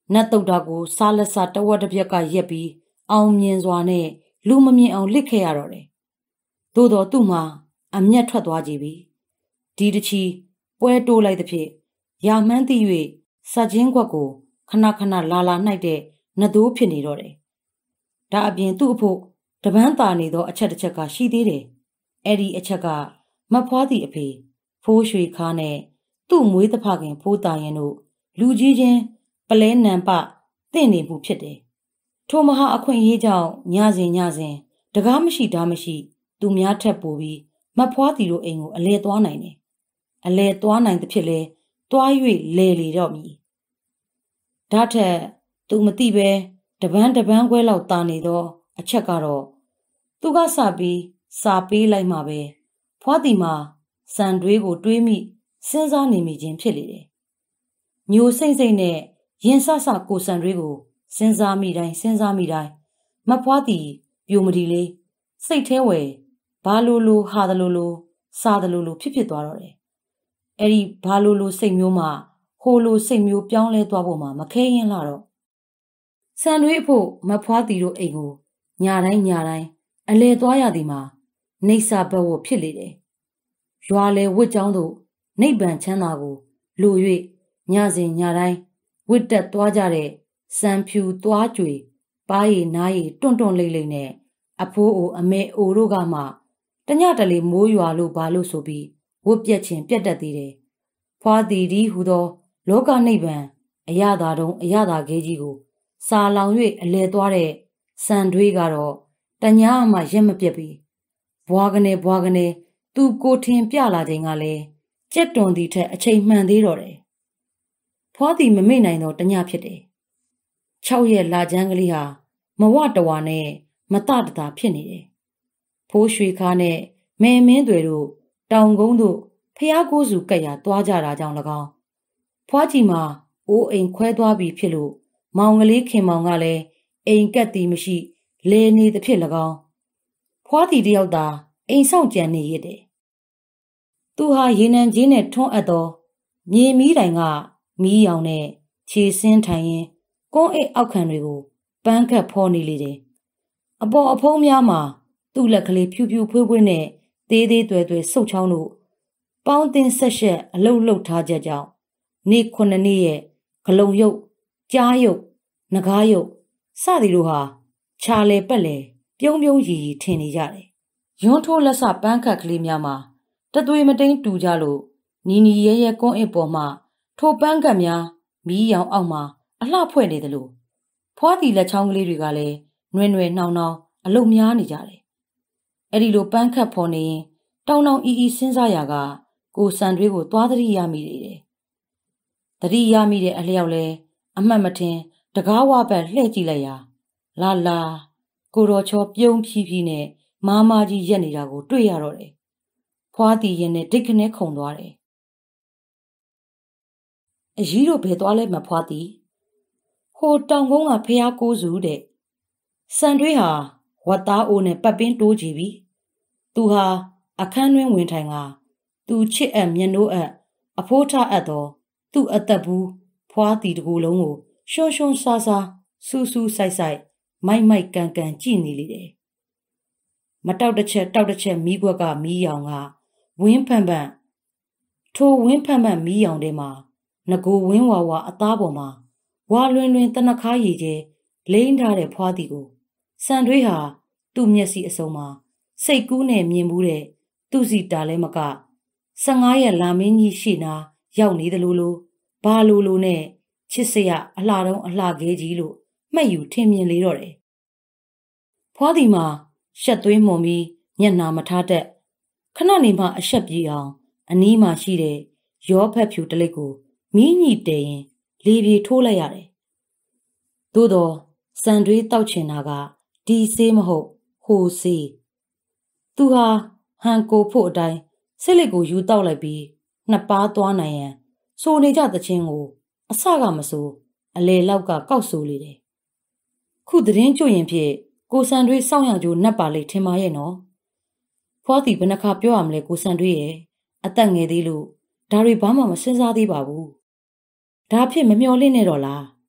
နတ်တုတ်တာကိုစားလက်စားတဝက်တစ်ပြက်ကရက်ပြီးအောင်မြင်စွာနဲ့လူမမြင်အောင်လစ်ခဲ့ရတော့တယ်။သို့တော်သူ့မှာအမျက်ထွက်သွားကြပြီ။ဒီတချီပွဲတိုးလိုက်သဖြင့်ရာမှန်းသိ၍စာချင်းခွက်ကိုခဏခဏလာလာနှိုက်တဲ့နသိုးဖြစ်နေတော့တယ်။ဒါအပြင်သူ့အဖို့တပန်းတာနေသောအချက်တစ်ချက်ကရှိသေးတယ်။အဲ့ဒီအချက်ကမဖွားသည့်အဖေဖိုးရွှေခါနဲ့သူ့မွေးသဖခင်ဖိုးတာရင်တို့လူကြီးချင်းပလဲနံပတင့်နေမှုဖြစ်တယ်။ထိုမဟာအခွင့်အရေးကြောင့်ညစဉ်ညစဉ်တကားမရှိဓာမရှိသူများထက်ပိုပြီးမဖွားသည်တို့အိမ်ကိုအလဲသွားနိုင်တယ်။အလဲသွားနိုင်သဖြင့်လဲသွား၍လဲလေတော့မည်။ဒါထက်သူမသိပဲတပန်းတပန်းခွဲလောက်တာနေသောအချက်ကတော့သူကစပြီးစာပေးလိုက်မှပဲဖွားသည်မှာစံတွေးကိုတွေးမိစဉ်းစားနေမိခြင်းဖြစ်လေတယ်။ညိုစိမ့်စိမ့်နဲ့ရင်ဆဆကိုစံတွေးကိုစဉ်းစားမိတိုင်းစဉ်းစားမိတိုင်းမဖွားသည်ပြိုမဒီလေးစိတ်ထဲဝယ်ဘာလိုလိုဟာသလိုလိုစားသလိုလိုဖြစ်ဖြစ်သွားတော့တယ်။အဲ့ဒီဘာလိုလိုစိတ်မျိုးမှဟိုလိုစိတ်မျိုးပြောင်းလဲသွားဖို့မှမခဲရင်လာတော့စံတွေးအဖို့မဖွားသည်တို့အိမ်ကိုညာတိုင်းညာတိုင်းအလဲသွားရသည်မှာနေစာဘဝဖြစ်လေတယ်။ရွာလေဝစ်ကြောင်းတို့နိဗ္ဗာန်ချမ်းသာကိုလို၍ညစဉ်ညတိုင်းဝစ်တက်သွားကြတဲ့စံဖြူသွားကြွေပါးရည်နားရည်တွန့်တွန့်လိမ့်လိမ့်နဲ့အဖိုးအိုအမေအိုတို့ကမှတညတလေမိုးရွာလို့ဘာလို့ဆိုပြီးဝတ်ပြက်ခြင်းပြက်တတ်သေးတယ်။ဖွာသည်ဒီဟူသောလောကနိဗ္ဗာန်အရသာတုံးအရသာခဲကြီးကိုစာလောင်၍အလဲသွားတဲ့စံတွေးကတော့တညာမှရက်မပြက်ပြီးဘွားကနေဘွားကနေသူကိုထင်ပြလာခြင်းကလည်းကြက်တွန်သည်ထက်အချိန်မှန်သေးတော့တယ်။ဖွာသည်မမေ့နိုင်တော့တညဖြစ်တယ်။၆ရက်လာချမ်းကလေးဟာမဝတဝါနဲ့မတတတာဖြစ်နေတယ်။ဖိုးရွှေခါနဲ့မဲမင်းတွေတို့တောင်ကုန်းတို့ဖျားကိုးစုကက်ရသွားကြတာကြောင့်၎င်းဖွားကြီးမှာအိုးအိမ်ခွဲသွားပြီဖြစ်လို့မောင်ကလေးခင်မောင်ကလည်းအိမ်ကက်သည်မရှိလဲနေသဖြင့်၎င်းဖွားသည်တယောက်သာအိမ်ဆောင်ကြံနေရတဲ့သူဟာရေနံကြီးနဲ့ထွန်းအပ်သောမြေမီးတိုင်ကမီးရောင်နဲ့ခြေစင်းထိုင်ရင်ကွန်းအိတ်အောက်ခံတွေကိုပန်းကတ်ဖော်နေလေတယ်။အပေါ်အဖုံးများမှာသူ့လက်ကလေးဖြူဖြူဖွေးဖွေးနဲ့သေးသေးသွဲသွဲဆုပ်ချောင်းတို့ပေါင်းတင်ဆက်ရှက်အလုတ်လုတ်ထားချက်ကြောင့်နေ့ခုနှစ်နေ့ရဲ့ဂလုံရုပ်ကြားရုပ်ငကားရုပ်စသည်တို့ဟာခြာလေပက်လေပြုံးပြုံးရီရီထင်နေကြတယ်။ရွန်းထိုးလက်စပန်းခတ်ကလေးများမှာတသွေးမတိန်တူကြလို့နီနီရဲရဲကွန်းအစ်ပေါ်မှထိုပန်းကတ်များမီးရောင်အောက်မှာအလှဖွဲ့နေတယ်လို့ဖွားတီလက်ချောင်းကလေးတွေကလည်းနှွဲ့နှွဲ့နှောင်းနှောင်းအလုတ်များနေကြတယ်။အဲ့ဒီလိုပန်းခတ်ဖော်နေရင်တောင်းတောင်းအီအီစဉ်းစားရကကိုစံတွေးကိုသွားသတိရမိတယ်။သတိရမိတဲ့အလျောက်လဲအမှတ်မထင်တကားဝဘက်လှည့်ကြည့်လိုက်ရာလာလာကိုတော်ချောပြုံးဖြီးဖြီးနဲ့မားမားကြီးရက်နေတာကိုတွေ့ရတော့တယ်။ဖွားတီရင်နဲ့ဒိတ်ခနဲခုန်သွားတယ်။အကြီးတို့ဘယ်သွားလဲမဖွားတီဟိုတောင်ကုန်းကဖျားကိုးစုတဲ့စံတွေးဟာဝတ်သားအိုးနဲ့ပတ်ပင်းတိုးကြည့်ပြီသူဟာအခန်းတွင်ဝင်ထိုင်ကသူချစ်အပ်မျက်နှိုးအပ်အဖိုးထအပ်သောသူ့အသက်ဘူးဖွားတီတကူလုံးကိုရှွန်းရှွန်းဆာဆာစူးစူးဆိုင်ဆိုင်မိုက်မိုက်ကန်ကန်ကြည့်နေလေတယ်မတောက်တစ်ချက်တောက်တစ်ချက်မီးခွက်ကမီးရောင်ကဝင်းဖန်ဖန်ထိုဝင်းဖန်ဖန်မီးရောင်ထဲမှာငကိုဝင်းဝါဝါအသားပေါ်မှာဝါလွင်လွင်တနခါရည်ကျဲလိမ့်ထားတဲ့ဖွားတီကိုစံတွေးဟာသူ့မျက်စိအစုံမှာစိတ်ကူးနဲ့မြင်မှုတဲ့သူ့စီတာလဲမကဆယ်ငါးရက်လာမင်းကြီးရှိနာရောက်နေတယ်လို့လို့ဘာလို့လို့နဲ့ချစ်စရအလှတုံးအလှခဲကြီးလို့မှတ်ယူထင်မြင်လေတော့တယ်ဖွားတီမှာရှက်သွေးမှုန်ပြီးညက်နာမထားတတ်ခဏနေမှအရှက်ပြေအောင်အနီးမှာရှိတဲ့ရောဖက်ဖြူတလိပ်ကိုမီးညိတဲရင်လေပြေထိုးလိုက်ရတယ်သို့တော့စံတွေးတောက်ချင်တာကဒီဆေးမဟုတ်ဟိုဆေးသူဟာဟန်ကိုဖို့အတိုင်းစစ်လက်ကိုယူတောက်လိုက်ပြီးနှစ်ပါးသွားနိုင်ရန်ဆိုနေကြသချင်းကိုအစကမဆိုအလေလောက်ကကောက်ဆိုလေတယ်ခုသတင်းကြွရင်ဖြင့်ကိုစံတွေးစောင့်ရကြိုးနှက်ပါလေထင်ပါရဲ့နော်ဖွားတီဘယ်နှခါပြောရမလဲကိုစံတွေးရဲ့အသက်ငယ်သေးလို့ဒါတွေဘာမှမစဉ်းစားသေးပါဘူးဒါဖြစ်မမျော်လင့်နဲ့တော့လား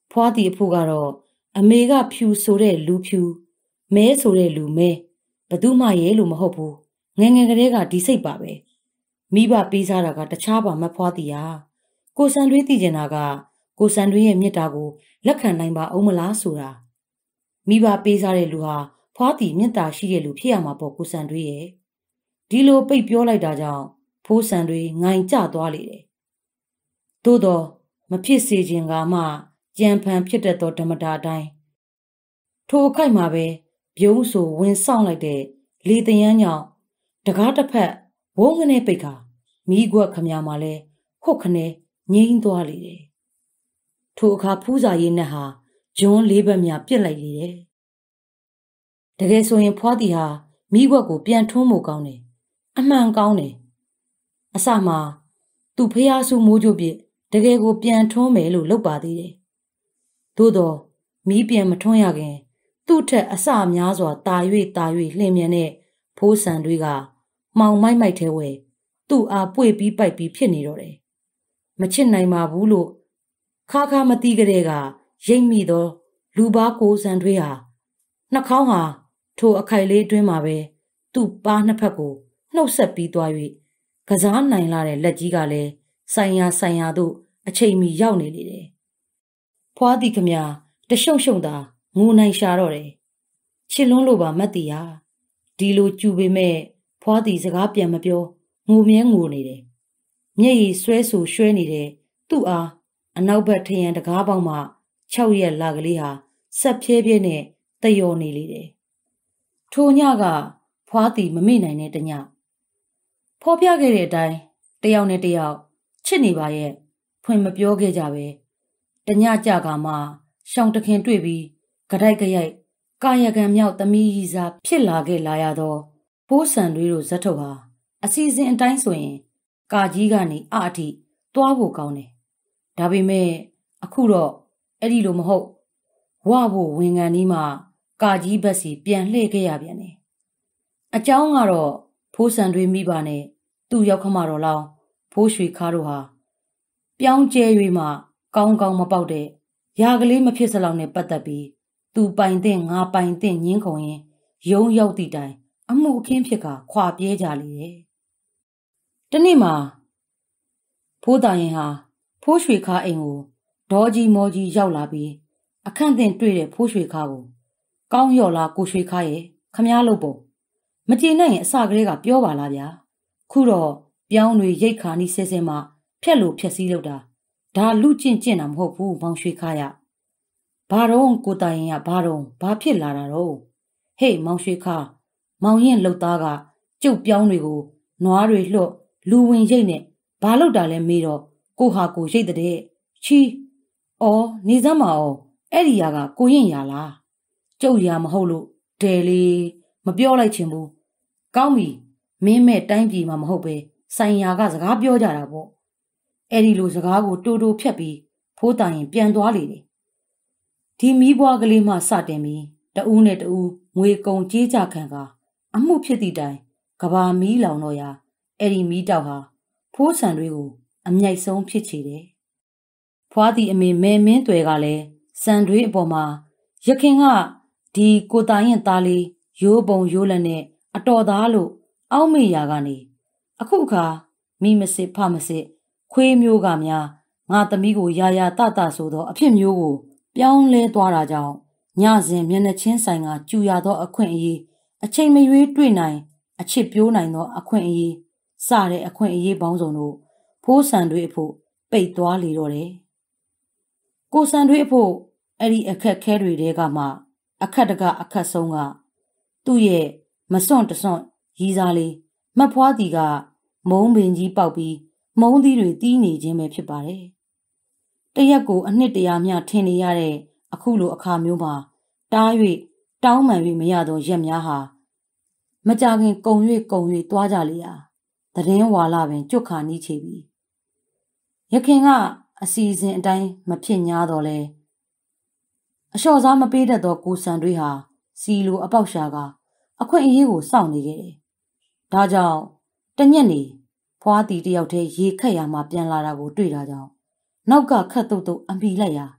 ဖွားတီအဖို့ကတော့အမေကဖြူဆိုတဲ့လူဖြူမဲဆိုတဲ့လူမဲဘသူမှရဲလို့မဟုတ်ဘူးငယ်ငယ်ကလေးကဒီစိတ်ပါပဲမိဘပေးစားတာကတခြားပါမဖွားတီဟာကိုစံတွေးသိကျင်တာကကိုစံတွေးရဲ့မြတ်တာကိုလက်ခံနိုင်ပါအောင်မလားဆိုတာမိဘပေးစားတဲ့လူဟာဖွားတီမြတ်တာရှိတဲ့လူဖြစ်ရမှာပေါ့ကိုစံတွေးရဲ့ဒီလိုပိတ်ပြောလိုက်တာကြောင့်ဖိုးစံတွေငိုင်ကျသွားလေတယ်သို့တော့မဖြစ်စေခြင်းကမှကြံဖန်ဖြစ်တတ်သောဓမ္မတာအတိုင်းထိုအခိုက်မှာပဲပြုံးဆိုဝင်ဆောင်လိုက်တဲ့လေတရမ်းကြောင့်တကားတစ်ဖက်ဝုန်းကနေပိတ်ခါမိကွက်ခမရမှာလဲခုတ်ခနဲငိမ့်သွားလေတယ်ထိုအခါဖူးစာရည်နဲ့ဟာဂျွန်းလေးဘက်မြပြစ်လိုက်လေတယ်တကယ်ဆိုရင်ဖွားတီဟာမိကွက်ကိုပြန်ထွန်းဖို့ကောင်းတယ်အမှန်ကောင်းတယ်အစမှသူ့ဖျားဆူမိုးကြို့ပြစ်တကယ်ကိုပြန်ထွန်းမယ်လို့လုပ်ပါသေးတယ်သို့တော့မီးပြန်မထွန်းရခင်သူ့ထက်အစများစွာတာ၍တာ၍လှင်မြန်တဲ့ဖိုးဆန်တွေကမှောင်မိုက်မိုက်ထဲဝဲသူ့အားပွေပြီးပိုက်ပြီးဖြစ်နေတော့တယ်မချစ်နိုင်ပါဘူးလို့ခါခါမသိကြတဲ့ကရိပ်မိသောလူပါကိုဆန်တွေဟာနှာခေါင်းဟာထိုအခိုက်လေးအတွင်းမှာပဲသူ့ပါးနှစ်ဖက်ကိုနှုတ်ဆက်ပြီးသွား၍ကစားနိုင်လာတဲ့လက်ကြီးကလည်းဆိုင်ရာဆိုင်ရာတို့အချိန်မီရောက်နေလေတယ်ဖွားတီခမတရှုံရှုံသာငိုနိုင်ရှာတော့တယ်ချစ်လွန်းလို့ပါမတ်တီဟာဒီလိုကြူပေမဲ့ဖွားတီစကားပြန်မပြောငိုမြဲငိုနေတယ်မျက်ရည်ဆွဲဆူရွှဲနေတဲ့သူ့အားအနောက်ဘက်ထရန်တကားပေါက်မှ၆ရက်လာကလေးဟာဆက်ဖြဲဖြဲနဲ့တယောနေလေတယ်ထိုညကဖွားတီမမေ့နိုင်တဲ့တညဖော်ပြခဲ့တဲ့အတိုင်းတယောက်နဲ့တယောက်ချစ်နေပါရဲ့ဖွင့်မပြောခဲ့ကြပဲတညကြကမှရှောင်းတခင်တွေ့ပြီးကြိုက်ကြိုက်ကာယကံမြောက်သမီးကြီးစားဖြစ်လာခဲ့လာရသောဖိုးဆန်တွေတို့ဇက်ထုတ်ဟာအစီအစဉ်အတိုင်းဆိုရင်ကာကြီးကနေအအထိတွားဖို့ကောင်းတယ်ဒါပေမဲ့အခုတော့အဲ့ဒီလိုမဟုတ်ဝဖို့ဝင်ငံဒီမှကာကြီးဘက်စီပြန်လှည့်ခဲ့ရပြန်တယ်အเจ้าကတော့ဖိုးဆန်တွေမိပါနဲ့သူ့ရောက်ခမတော်လောင်းဖိုးရွှေခါတို့ဟာပြောင်းကျဲ၍မှကောင်းကောင်းမပေါက်တဲ့ရာကလေးမဖြစ်စလောက်နဲ့ပတ်သက်ပြီးသူပိုင်တဲ့ငါပိုင်တဲ့ညင်းခုံရင်ရုံးရောက်သည့်တိုင်အမှုအခင်းဖြစ်ကခွာပြဲကြလေတယ်တနေ့မှာဖိုးတာရင်ဟာဖိုးရွှေခါအိမ်ကိုဒေါ်ကြီးမော်ကြီးရောက်လာပြီးအခန့်တင်တွေ့တဲ့ဖိုးရွှေခါကိုကောင်းရော်လားကိုရွှေခါရဲ့ခမားလို့ပေါ့မကျေနပ်ရင်အစကလေးကပြောပါလားဗျာခုတော့ပြောင်းတွေရိတ်ခါနီးဆဲဆဲမှဖြက်လို့ဖြက်စည်းလို့တာဒါလူကျင့်ကျင့်တာမဟုတ်ဘူးမောင်ရွှေခါရဘာတော့ကိုတိုင်ရင်ကဘာတော့ဘာဖြစ်လာတာတော့ဟေးမောင်ရွှေခါမောင်ရင်လှုပ်သားကကျုပ်ပြောင်းတွေကိုနွားတွေလှော့လူဝင်ရိတ်နဲ့ဘာလို့တာလဲမေးတော့ကိုဟာကိုရိတ်တဲ့ချီအော်နေစမ်းမအောင်အဲ့ဒီယာကကိုရင်ရလားကျုပ်ရာမဟုတ်လို့ဒဲလေးမပြောလိုက်ချင်ဘူးကောင်းပြီမင်းမဲ့တိုင်းပြည်မှာမဟုတ်ပဲဆိုင်ရာကစကားပြောကြတာပေါ့အဲ့ဒီလိုစကားကိုတိုးတိုးဖြတ်ပြီးဖိုးတိုင်ရင်ပြန်သွားလေတယ်ဒီမီးပွားကလေးမှစတင်ပြီးတဦးနဲ့တဦးငွေကုန်ကြေးကြခံကအမှုဖြစ်သည့်တိုင်ကဘာမီးလောင်တော့ရာအဲ့ဒီမီးတောက်ဟာဖိုးဆန်တွေကိုအမြိုက်ဆုံးဖြစ်ချေတယ်ဖွားတီအမေမဲမင်းတွေကလည်းစံတွေအပေါ်မှာရခင်ကဒီကိုတိုင်ရင်သားလေးရိုးပုံရိုးလက်နဲ့အတော်သားလို့အောက်မေ့ရာကနေအခုအခါမိမစစ်ဖမစစ်ခွေးမျိုးကများငါသမီးကိုယာယာတတဆိုသောအဖြစ်မျိုးကိုပြောင်းလဲသွားတာကြောင့်ညစဉ်မျက်နှာချင်းဆိုင်ကကျူရသောအခွင့်အရေးအချိန်မရွေးတွေ့နိုင်အချစ်ပြိုးနိုင်သောအခွင့်အရေးစတဲ့အခွင့်အရေးပေါင်းစုံတို့ဖိုးဆန်တွေအဖို့ပိတ်သွားလေတော့တယ်ကိုဆန်တွေအဖို့အဲ့ဒီအခက်ခဲတွေတဲကမှအခက်တကအခက်ဆုံးကသူ့ရဲ့မစွန့်တစွန့်ရီးစားလေးမတ်ဖွားတီကမုံပင်ကြီးပေါက်ပြီးမုံသီးတွေတီးနေခြင်းပဲဖြစ်ပါတယ်တရက်ကိုအနှစ်တရာမျှထင်နေရတဲ့အခုလိုအခါမျိုးမှာတား၍တောင်းပန်၍မရသောရက်များဟာမကြခင်ကုံ၍ကုံ၍သွားကြလေရာသတင်းဝါလာပင်ကြွခါနီးချေပြီရခင်ကအစီအစဉ်အတိုင်းမဖြစ်냐တော့လဲအလျှော့စားမပေးတတ်သောကိုဆန်တွေဟာစီလိုအပေါက်ရှာကအခွင့်အရေးကိုစောင့်နေခဲ့တယ်ဒါကြောင့်တညက်နေဖွားတီတယောက်တည်းရေခက်ရမှပြန်လာတာကိုတွေ့တာကြောင့်နောက်ကခတ်တုတ်တုတ်အမိလိုက်ရာ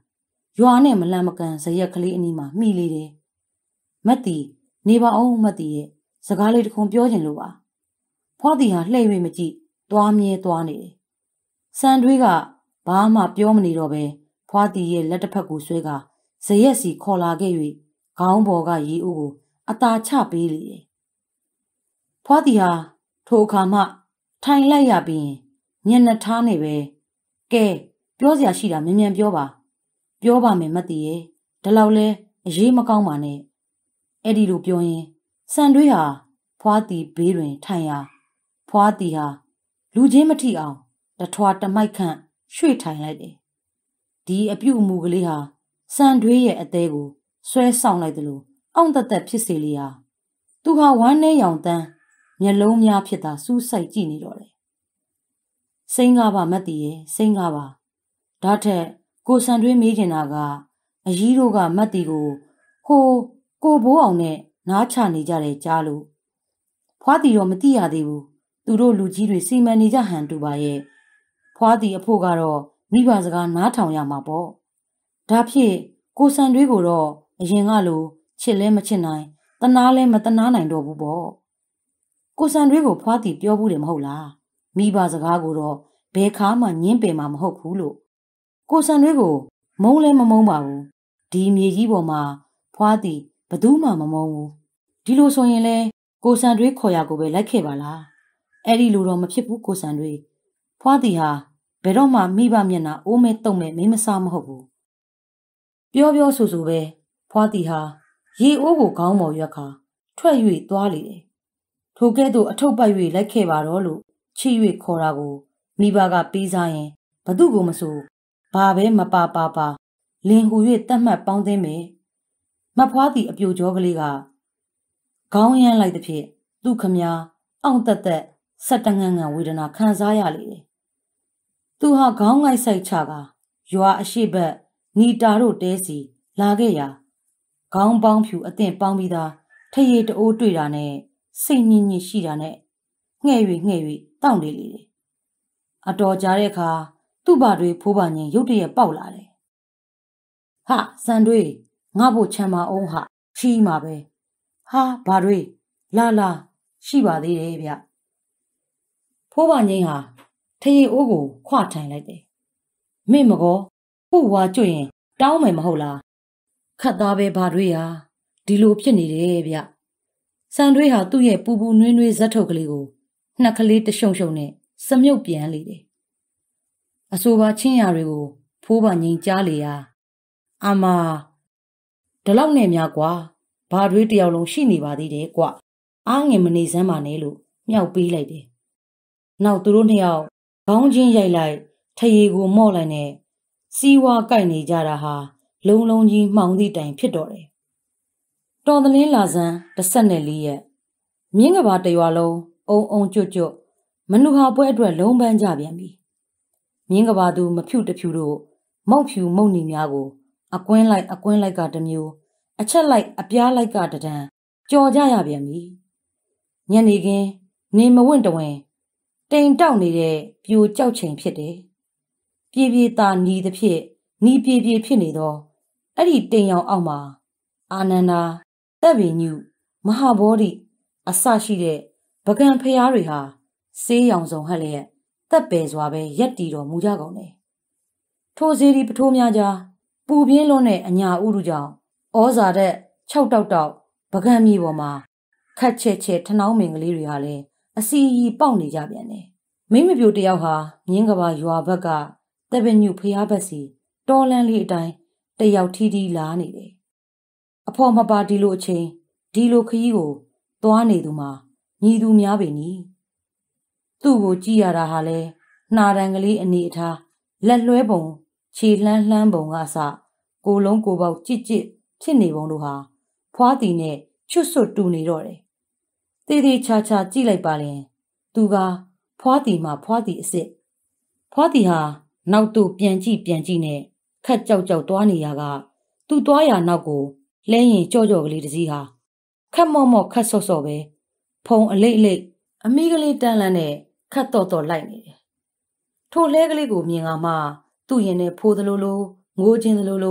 ရွာနဲ့မလန့်မကန်ဇရက်ကလေးအနီးမှာမှီလေတယ်မတ်တီနေပါအောင်မတ်တီရဲ့စကားလေးတစ်ခုပြောချင်လို့ပါဖွားတီဟာလှည့်၍မကြည့်သွားမြဲသွားနေတယ်စံတွေးကဘာမှပြောမနေတော့ပဲဖွားတီရဲ့လက်တစ်ဖက်ကိုဆွဲကဇရက်စီခေါ်လာခဲ့၍ခေါင်းပေါ်ကရေအိုးကိုအသာချပေးလေတယ်ဖွားတီဟာထိုအခါမှထိုင်လိုက်ရပြီးမျက်နှာထားနေပဲကဲပြောစရာရှိတာမြန်မြန်ပြောပါပြောပါမယ်မတ်တီရဲ့ဒီလောက်လဲအရေးမကောင်းပါနဲ့အဲ့ဒီလိုပြောရင်စံတွေးဟာဖွားတီဘေးတွင်ထိုင်ရာဖွားတီဟာလူချင်းမထိအောင်တထွားတမိုက်ခန့်ရွှေ့ထိုင်လိုက်တယ်ဒီအပြုအမူကလေးဟာစံတွေးရဲ့အသေးကိုဆွဲဆောင်လိုက်တယ်လို့အောင့်တသက်ဖြစ်စေလေရာသူဟာဝမ်းနဲ့ရောင်တန်းမျက်လုံးများဖြစ်သာစူးစိုက်ကြည့်နေတော့တယ်စိန်ကားပါမတ်တီရဲ့စိန်ကားပါဒါထက်ကိုစံတွေးမေးချင်တာကအကြီးတို့ကမတ်တီကိုဟိုကိုဘိုးအောင်နဲ့နားချနေကြတယ်ကြားလို့ဖွားတီတော့မသိရသေးဘူးသူတို့လူကြီးတွေစီမံနေကြဟန်တူပါရဲ့ဖွားတီအဖို့ကတော့မိဘစကားနားထောင်ရမှာပေါ့ဒါဖြစ်ကိုစံတွေးကိုတော့အရင်ကလိုချစ်လဲမချစ်နိုင်တနာလဲမတနာနိုင်တော့ဘူးပေါ့ကိုစံတွေးကိုဖွားတီပြောဘူးတယ်မဟုတ်လားမိဘစကားကိုတော့ဘယ်ခါမှညင်းပယ်မှာမဟုတ်ဘူးလို့ကိုစံတွေးကိုမုန်းလဲမမုန်းပါဘူးဒီမြေကြီးပေါ်မှာဖွားတီဘသူမှမမုန်းဘူးဒီလိုဆိုရင်လဲကိုစံတွေးခေါ်ရကိုပဲလိုက်ခဲ့ပါလားအဲ့ဒီလိုတော့မဖြစ်ဘူးကိုစံတွေးဖွားတီဟာဘယ်တော့မှမိဘမျက်နှာအိုးမဲတုံမဲ့မင်းမစားမဟုတ်ဘူးပြောပြောဆိုဆိုပဲဖွားတီဟာရေအိုးကိုခေါင်းပေါ်ရွက်ခါထွက်၍သွားလေတယ်ထိုကဲ့သို့အထုပ်ပိုက်၍လိုက်ခဲ့ပါတော့လို့ချီ၍ခေါ်တာကိုမိဘကပေးစားရင်ဘသူကိုမဆိုဘာပဲမပါပါပါလင်ဟူ၍တတ်မှတ်ပေါင်းသိမ်းမယ်မဖွားတီအပြိုကြောကလေးကခေါင်းရမ်းလိုက်သဖြင့်သူ့ခမည်းအောင့်တက်တက်ဆက်တငန်းငန်းဝေဒနာခံစားရလေတယ်သူဟာခေါင်းငိုက်ဆိုင်ချကရွာအရှိဘက်နီတာတို့တဲစီလာခဲ့ရာခေါင်းပေါင်းဖြူအသင့်ပေါင်းပြီးသားထရေတအိုးတွေ့တာနဲ့စိတ်ညစ်ညစ်ရှိတာနဲ့ငှဲ့၍ငှဲ့၍တောင့်နေလေတယ်အတော်ကြာတဲ့အခါသူ့ဘာတွေဖိုးပါငင်ရုတ်တရက်ပေါက်လာတယ်ဟာစံတွေငါ့ဖို့ချမ်းပါအောင်ဟာချီးမှာပဲဟာဘာတွေလာလာရှိပါသေးတယ်ဗျဖိုးပါငင်ဟာထရေအိုးကိုခွထိုင်လိုက်တယ်မင်းမကောဟိုဝါကျွရင်တောင်းမယ်မဟုတ်လားခတ်သားပဲဘာတွေဟာဒီလိုဖြစ်နေတယ်ဗျစံတွေဟာသူ့ရဲ့ပူပူနွေးနွေးဇက်ထုတ်ကလေးကိုနှက်ကလေးတရှုံရှုံနဲ့စမြုပ်ပြန်လေတယ်အဆိုပါချင်းရတွေကိုဖိုးပါငင်ကြားလေရာအမဒီလောက်နဲ့များကွာဘာတွေတယောက်လုံးရှိနေပါသေးတယ်ကွအားငင်မနေစမ်းပါနဲ့လို့မြောက်ပေးလိုက်တယ်နောက်သူတို့နှစ်ယောက်ခေါင်းချင်းရိုက်လိုက်ထရေကိုမော့လိုက်နဲ့စီးဝါးကိုက်နေကြတာဟာလုံလုံကြီးမှောင်သည့်တိုင်ဖြစ်တော့တယ်တော်သလင်းလာစမ်းတစ်ဆက်နဲ့လေးရက်မြင်းကဘာတရွာလုံးအုံအုံကျွတ်ကျွတ်မနုဟာပွဲအတွက်လုံးပန်းကြပြန်ပြီမြင်းကဘာသူမဖြူတဖြူတို့မုတ်ဖြူမုတ်နီများကိုအကွင်းလိုက်အကွင်းလိုက်ကတမျိုးအချက်လိုက်အပြားလိုက်ကတဒံကြော်ကြရပြန်ပြီညနေခင်းနေမဝင့်တဝင်တိမ်တောက်နေတဲ့ပြိုကြောက်ချိန်ဖြစ်တယ်ပြေပြေသာညီသဖြင့်ညီပြေပြေဖြစ်နေသောအဲ့ဒီတိမ်ရောင်အောက်မှာအာနန္ဒာတပ်ဝိညုမဟာဘောဓိအစရှိတဲ့ပကံဖျားတွေဟာဆေးရောင်စုံဟက်လျက်တပ်ပယ်စွာပဲရက်တီတော်မူကြကုန်တယ်ထိုစေဒီပထိုးများကြားပူပြင်းလွန်းတဲ့အညာဥရုကြောင့်ဩဇာတဲ့၆တောက်တောက်ပကံမြေပေါ်မှာခတ်ချဲချဲထနှောင်းမင်ကလေးတွေဟာလည်းအစီအီပေါက်နေကြပြန်တယ်မိမပြိုတယောက်ဟာမြင်းကဘာရွာဘက်ကတပ်ပညုဖျားဘက်စီတော်လန်းလေးအတိုင်းတယောက်ထီးထီးလာနေတယ်အဖော်မပါဒီလိုအချိန်ဒီလိုခရီးကိုသွားနေသူမှာညီသူများပေနီသူ့ကိုကြည့်ရတာဟာလဲနှာတံကလေးအနေအထားလက်လွှဲပုံခြေလှမ်းလှမ်းပုံကအစကိုလုံးကိုပေါက်ကြစ်ကြစ်ဖြစ်နေပုံတို့ဟာဖွားတီနဲ့ချွတ်ဆွတ်တူနေတော့တယ်တေးသေးချာချာကြည့်လိုက်ပါလင်သူကဖွားတီမှာဖွားတီအစ်စ်ဖွားတီဟာနောက်သို့ပြန်ကြည့်ပြန်ကြည့်နဲ့ခက်ကြောက်ကြောက်သွားနေရကသူ့သွားရနောက်ကိုလဲရင်ကြော့ကြော့ကလေးတစ်စီးဟာခက်မော့မော့ခက်ဆော့ဆော့ပဲဖုံအလိတ်အလိတ်အမီးကလေးတန်းလန်းနဲ့ခက်တော့တော့လိုက်နေတယ်ထိုလဲကလေးကိုမြင်ကမှသူ့ရင်နဲ့ဖိုးသလိုလိုငိုးချင်းသလိုလို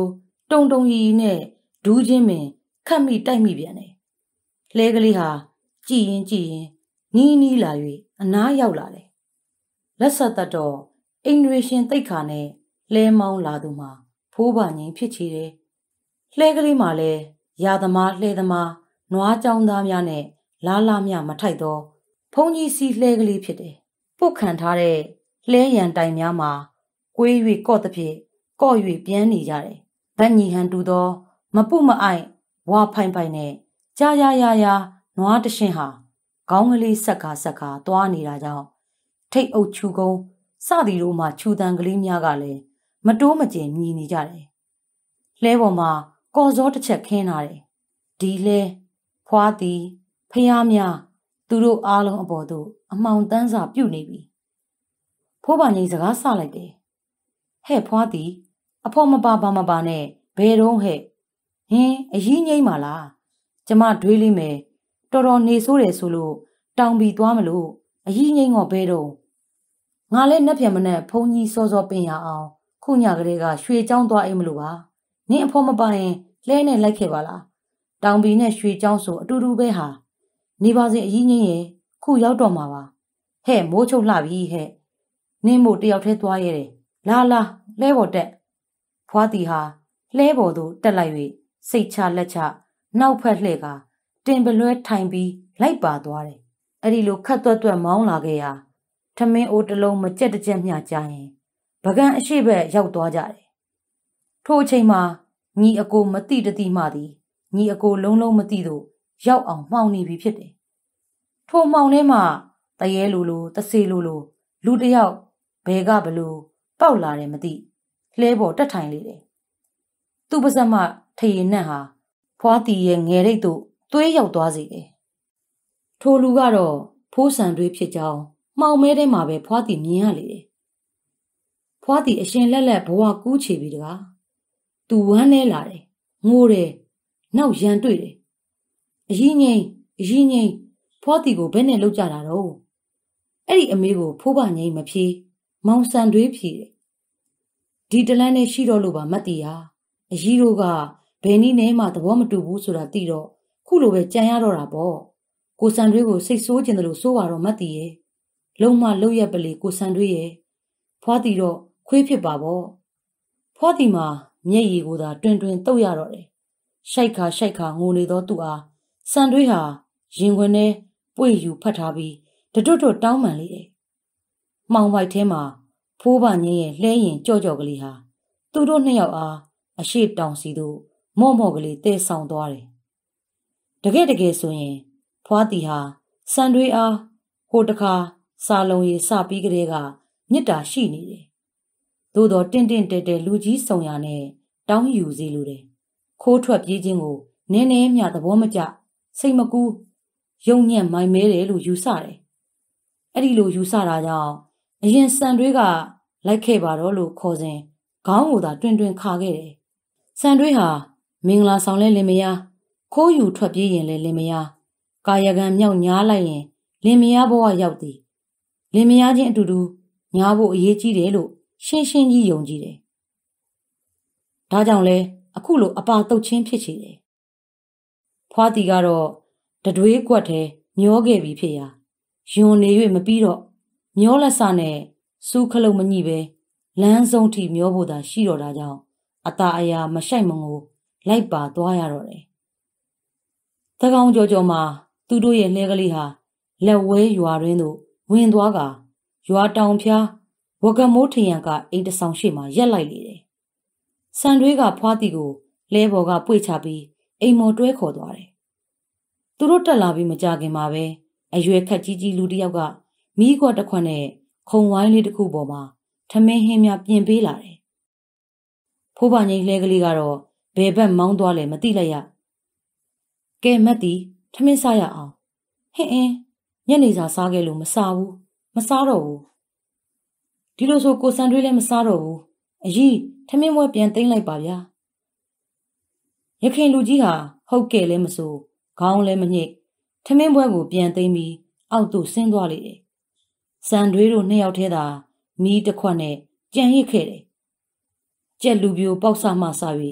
တုံတုံရီနဲ့ဒူးချင်းပင်ခတ်မိတိုက်မိပြန်တယ်လှဲကလေးဟာကြည်ရင်ကြည်ရင်နီးနီးလာ၍အနားရောက်လာတယ်လက်ဆက်သက်တော့အိန္ဒြေရှင်တိတ်ခါနဲ့လဲမောင်းလာသူမှာဖိုးပါငိမ်ဖြစ်ချီတယ်လှဲကလေးမှာလဲရာသမားလှဲသမားနွားကြောင်းသားများနဲ့လားလားမြမထိုက်တော့ဖုန်ကြီးစီလှဲကလေးဖြစ်တယ်ပုတ်ခံထားတဲ့လှဲရန်တိုင်များမှာကွေး၍ကော့တဲ့ဖြစ်ကော့၍ပြန်နေကြတယ်ဗတ်ညီဟန်တူသောမပုမအိုက်ဝါဖိုင်ဖိုင်နဲ့ကြာကြာရာရာနွားတရှင်းဟာခေါင်းကလေးဆက်ခါဆက်ခါသွားနေတာကြောင့်ထိတ်အုပ်ချူကုန်းစသည်တို့မှချူတန်ကလေးများကလည်းမတိုးမကျင်မြည်နေကြတယ်လှဲပေါ်မှာကော်စောတစ်ချက်ခင်းထားတယ်ဒီလှဲဖွားသည်ဖျားများသူတို့အားလုံးအပေါ်သို့အမှောင်တန်းစာပြုတ်နေပြီဖိုးပါငိမ်စကားဆလိုက်တယ်ဟဲ့ဖွားသည်အဖော်မပါဘာမပါနဲ့ဘယ်တော့ဟဲ့ဟင်းအကြီးငိမ့်ပါလားကျမတွေးလိမ့်မယ်တော်တော်နေဆိုးတယ်ဆိုလို့တောင်ပြီးသွားမလို့အကြီးငိမ့်တော့ဘယ်တော့ငါလည်းနှက်ပြန်မနဲ့ဖုန်ကြီးစောစောပင်ရအောင်ခုညကလေးကရွှေချောင်းသွားအိမ်မလို့ပါနင်းအဖော်မပါရင်လဲနဲ့လိုက်ခဲ့ပါလားတောင်ပြီးနဲ့ရွှေချောင်းဆိုအတူတူပဲဟာနေပါစေအကြီးငိမ့်ရဲ့ခုရောက်တော့မှာပါဟဲ့မိုးချုပ်လှပြီဟဲ့နင်းမို့တယောက်တည်းသွားရဲတယ်လာလာလဲပေါ်တက်ဖွားတီဟာလှဲပေါ်သို့တက်လိုက်၍စိတ်ချလက်ချနောက်ဖက်လှဲ့ကတင်ပလွဲထိုင်ပြီးလိုက်ပါသွားတယ်အဲ့ဒီလိုခတ်သွက်သွက်မောင်းလာခဲ့ရာထမင်းအိုးတစ်လုံးမကြက်တကြက်မျှကြရင်ပကံအရှိဘက်ရောက်သွားကြတယ်ထို့အချိန်မှာညီအကိုမတိတတိမှသည်ညီအကိုလုံးလုံးမတိတို့ရောက်အောင်မှောင်နေပြီဖြစ်တယ်ထိုမှောင်ထဲမှာတရေလိုလိုတဆေလိုလိုလူတယောက်ဘဲကဘလို့ပေါက်လာတယ်မသိလှဲပေါ်တက်ထိုင်လေတယ်သူ့ပါဇက်မှထရေနက်ဟာဖွားတီရဲ့ငယ်ရိတ်တို့သွေးရောက်သွားစေတယ်ထိုလူကတော့ဖိုးဆန်တွေးဖြစ်ကြောင်းမှောင်မဲထဲမှာပဲဖွားတီမြင်ရလေတယ်ဖွားတီအရှင်လက်လက်ဘဝကူးချေပြီတကားသူဝမ်းနေလာတယ်ငိုတယ်နောက်ရန်တွေ့တယ်အကြီးငိမ့်အကြီးငိမ့်ဖွားတီကိုဘယ်နဲ့လောက်ကြတာတော့အဲ့ဒီအမေကိုဖိုးပါငိမ့်မဖြေမောင်ဆန်တွေးဖြေတယ်ဒီတလန်းနဲ့ရှိတော့လို့ပါမတ်တီဟာအကြီးတို့ကဘယ်နည်းနဲ့မှသဘောမတူဘူးဆိုတာသိတော့ခုလိုပဲကြံရတော့တာပေါ့ကိုဆန်တွေးကိုစိတ်ဆိုးကျင်တယ်လို့ဆိုပါတော့မတ်တီရဲ့လုံးမလုံးရက်ပလေကိုဆန်တွေးရဲ့ဖွားတီတော့ခွေးဖြစ်ပါပေါ့ဖွားတီမှာမျက်ရည်ကိုသာတွင်တွင်တုတ်ရတော့တယ်ရှိုက်ခါရှိုက်ခါငိုနေတော့သူအားဆန်တွေးဟာရင်ခွင်ထဲပွေယူဖတ်ထားပြီးတတွတ်တွတ်တောင်းပန်လေတယ်မှောင်ပိုက်ထဲမှာဖိုးပါငင်းရဲ့လှဲရင်ကြော့ကြော့ကလေးဟာသူတို့နှစ်ယောက်အားအရှိတောင်စီတို့မော့မော့ကလေးတဲဆောင်သွားတယ်တကယ်တကယ်ဆိုရင်ဖွားတီဟာဆန်တွေးအားဟိုတခါစာလုံးရီစပြီးကလေးကမြစ်တာရှိနေတယ်သို့တော့တင့်တင့်တဲတဲလူကြီးဆောင်ရနဲ့တောင်းယူစီလိုတယ်ခိုးထွက်ပြေးခြင်းကိုနည်းနည်းမျှသဘောမကျစိတ်မကူးယုံညံ့မိုင်မဲတယ်လို့ယူဆတယ်အဲ့ဒီလိုယူဆတာကြောင့်အရင်ဆန်တွေကလိုက်ခဲ့ပါတော့လို့ခေါ်စဉ်ခေါင်းကိုသာတွင်တွင်ခါခဲ့တယ်ဆန်တွေဟာမင်္ဂလာဆောင်လဲလင်မယားခိုးယူထွက်ပြေးရင်လဲလင်မယားကာယကံမြောက်ညားလိုက်ရင်လင်မယားဘဝရောက်သည်လင်မယားချင်းအတူတူညားဖို့အရေးကြီးတယ်လို့ရှင်းရှင်းကြီးယုံကြည်တယ်ဒါကြောင့်လဲအခုလိုအပါတုတ်ချင်းဖြစ်ချေတယ်ဖွားတီကတော့တတွေးကွက်ထဲမျောခဲ့ပြီဖြစ်ရာယွန်နေ၍မပြီးတော့မျောလက်စနဲ့စူးခလုတ်မညိပဲလမ်းဆုံးထိမျောဖို့သာရှိတော့တာကြောင့်အตาအရာမရှိုက်မငိုလိုက်ပါသွားရတော့တယ်တကောင်ကြော်ကြော်မှာသူတို့ရဲ့လှဲကလေးဟာလက်ဝဲရွာရင်းတို့ဝင်သွားကရွာတောင်ဖျားဝကမိုးထရံကအိမ်တဆောင်ရှိမှရက်လိုက်လေတယ်ဆန်တွေကဖွားတီကိုလဲဘော်ကပွေချပြီးအိမ်မော်တွဲခေါ်သွားတယ်သူတို့တက်လာပြီးမကြခင်မှာပဲအရွယ်ခက်ကြီးကြီးလူတစ်ယောက်ကမီးခွက်တစ်ခွက်နဲ့ခုံဝိုင်းလေးတစ်ခုပေါ်မှာထမင်းဟင်းများပြင်ပေးလာတယ်ဖိုးပါငိမ့်လှဲကလေးကတော့ဘယ်ဘက်မောင်းသွားလဲမသိလိုက်ရကဲမတ်တီထမင်းစားရအောင်ဟင်းအင်းညနေစာစားခဲ့လို့မစားဘူးမစားတော့ဘူးဒီလိုဆိုကိုဆန်တွေးလည်းမစားတော့ဘူးအကြီးထမင်းဘွဲပြန်သိမ်းလိုက်ပါဗျာရခင်လူကြီးဟာဟုတ်ကဲ့လည်းမဆိုခေါင်းလည်းမညိတ်ထမင်းဘွဲကိုပြန်သိမ်းပြီးအောက်သို့ဆင်းသွားလေတယ်ဆန်တွေးတို့နှစ်ယောက်ထဲသာမီးတစ်ခွက်နဲ့ကြံရစ်ခဲ့တယ်ကြက်လူပြိုပေါက်ဆမှစ၍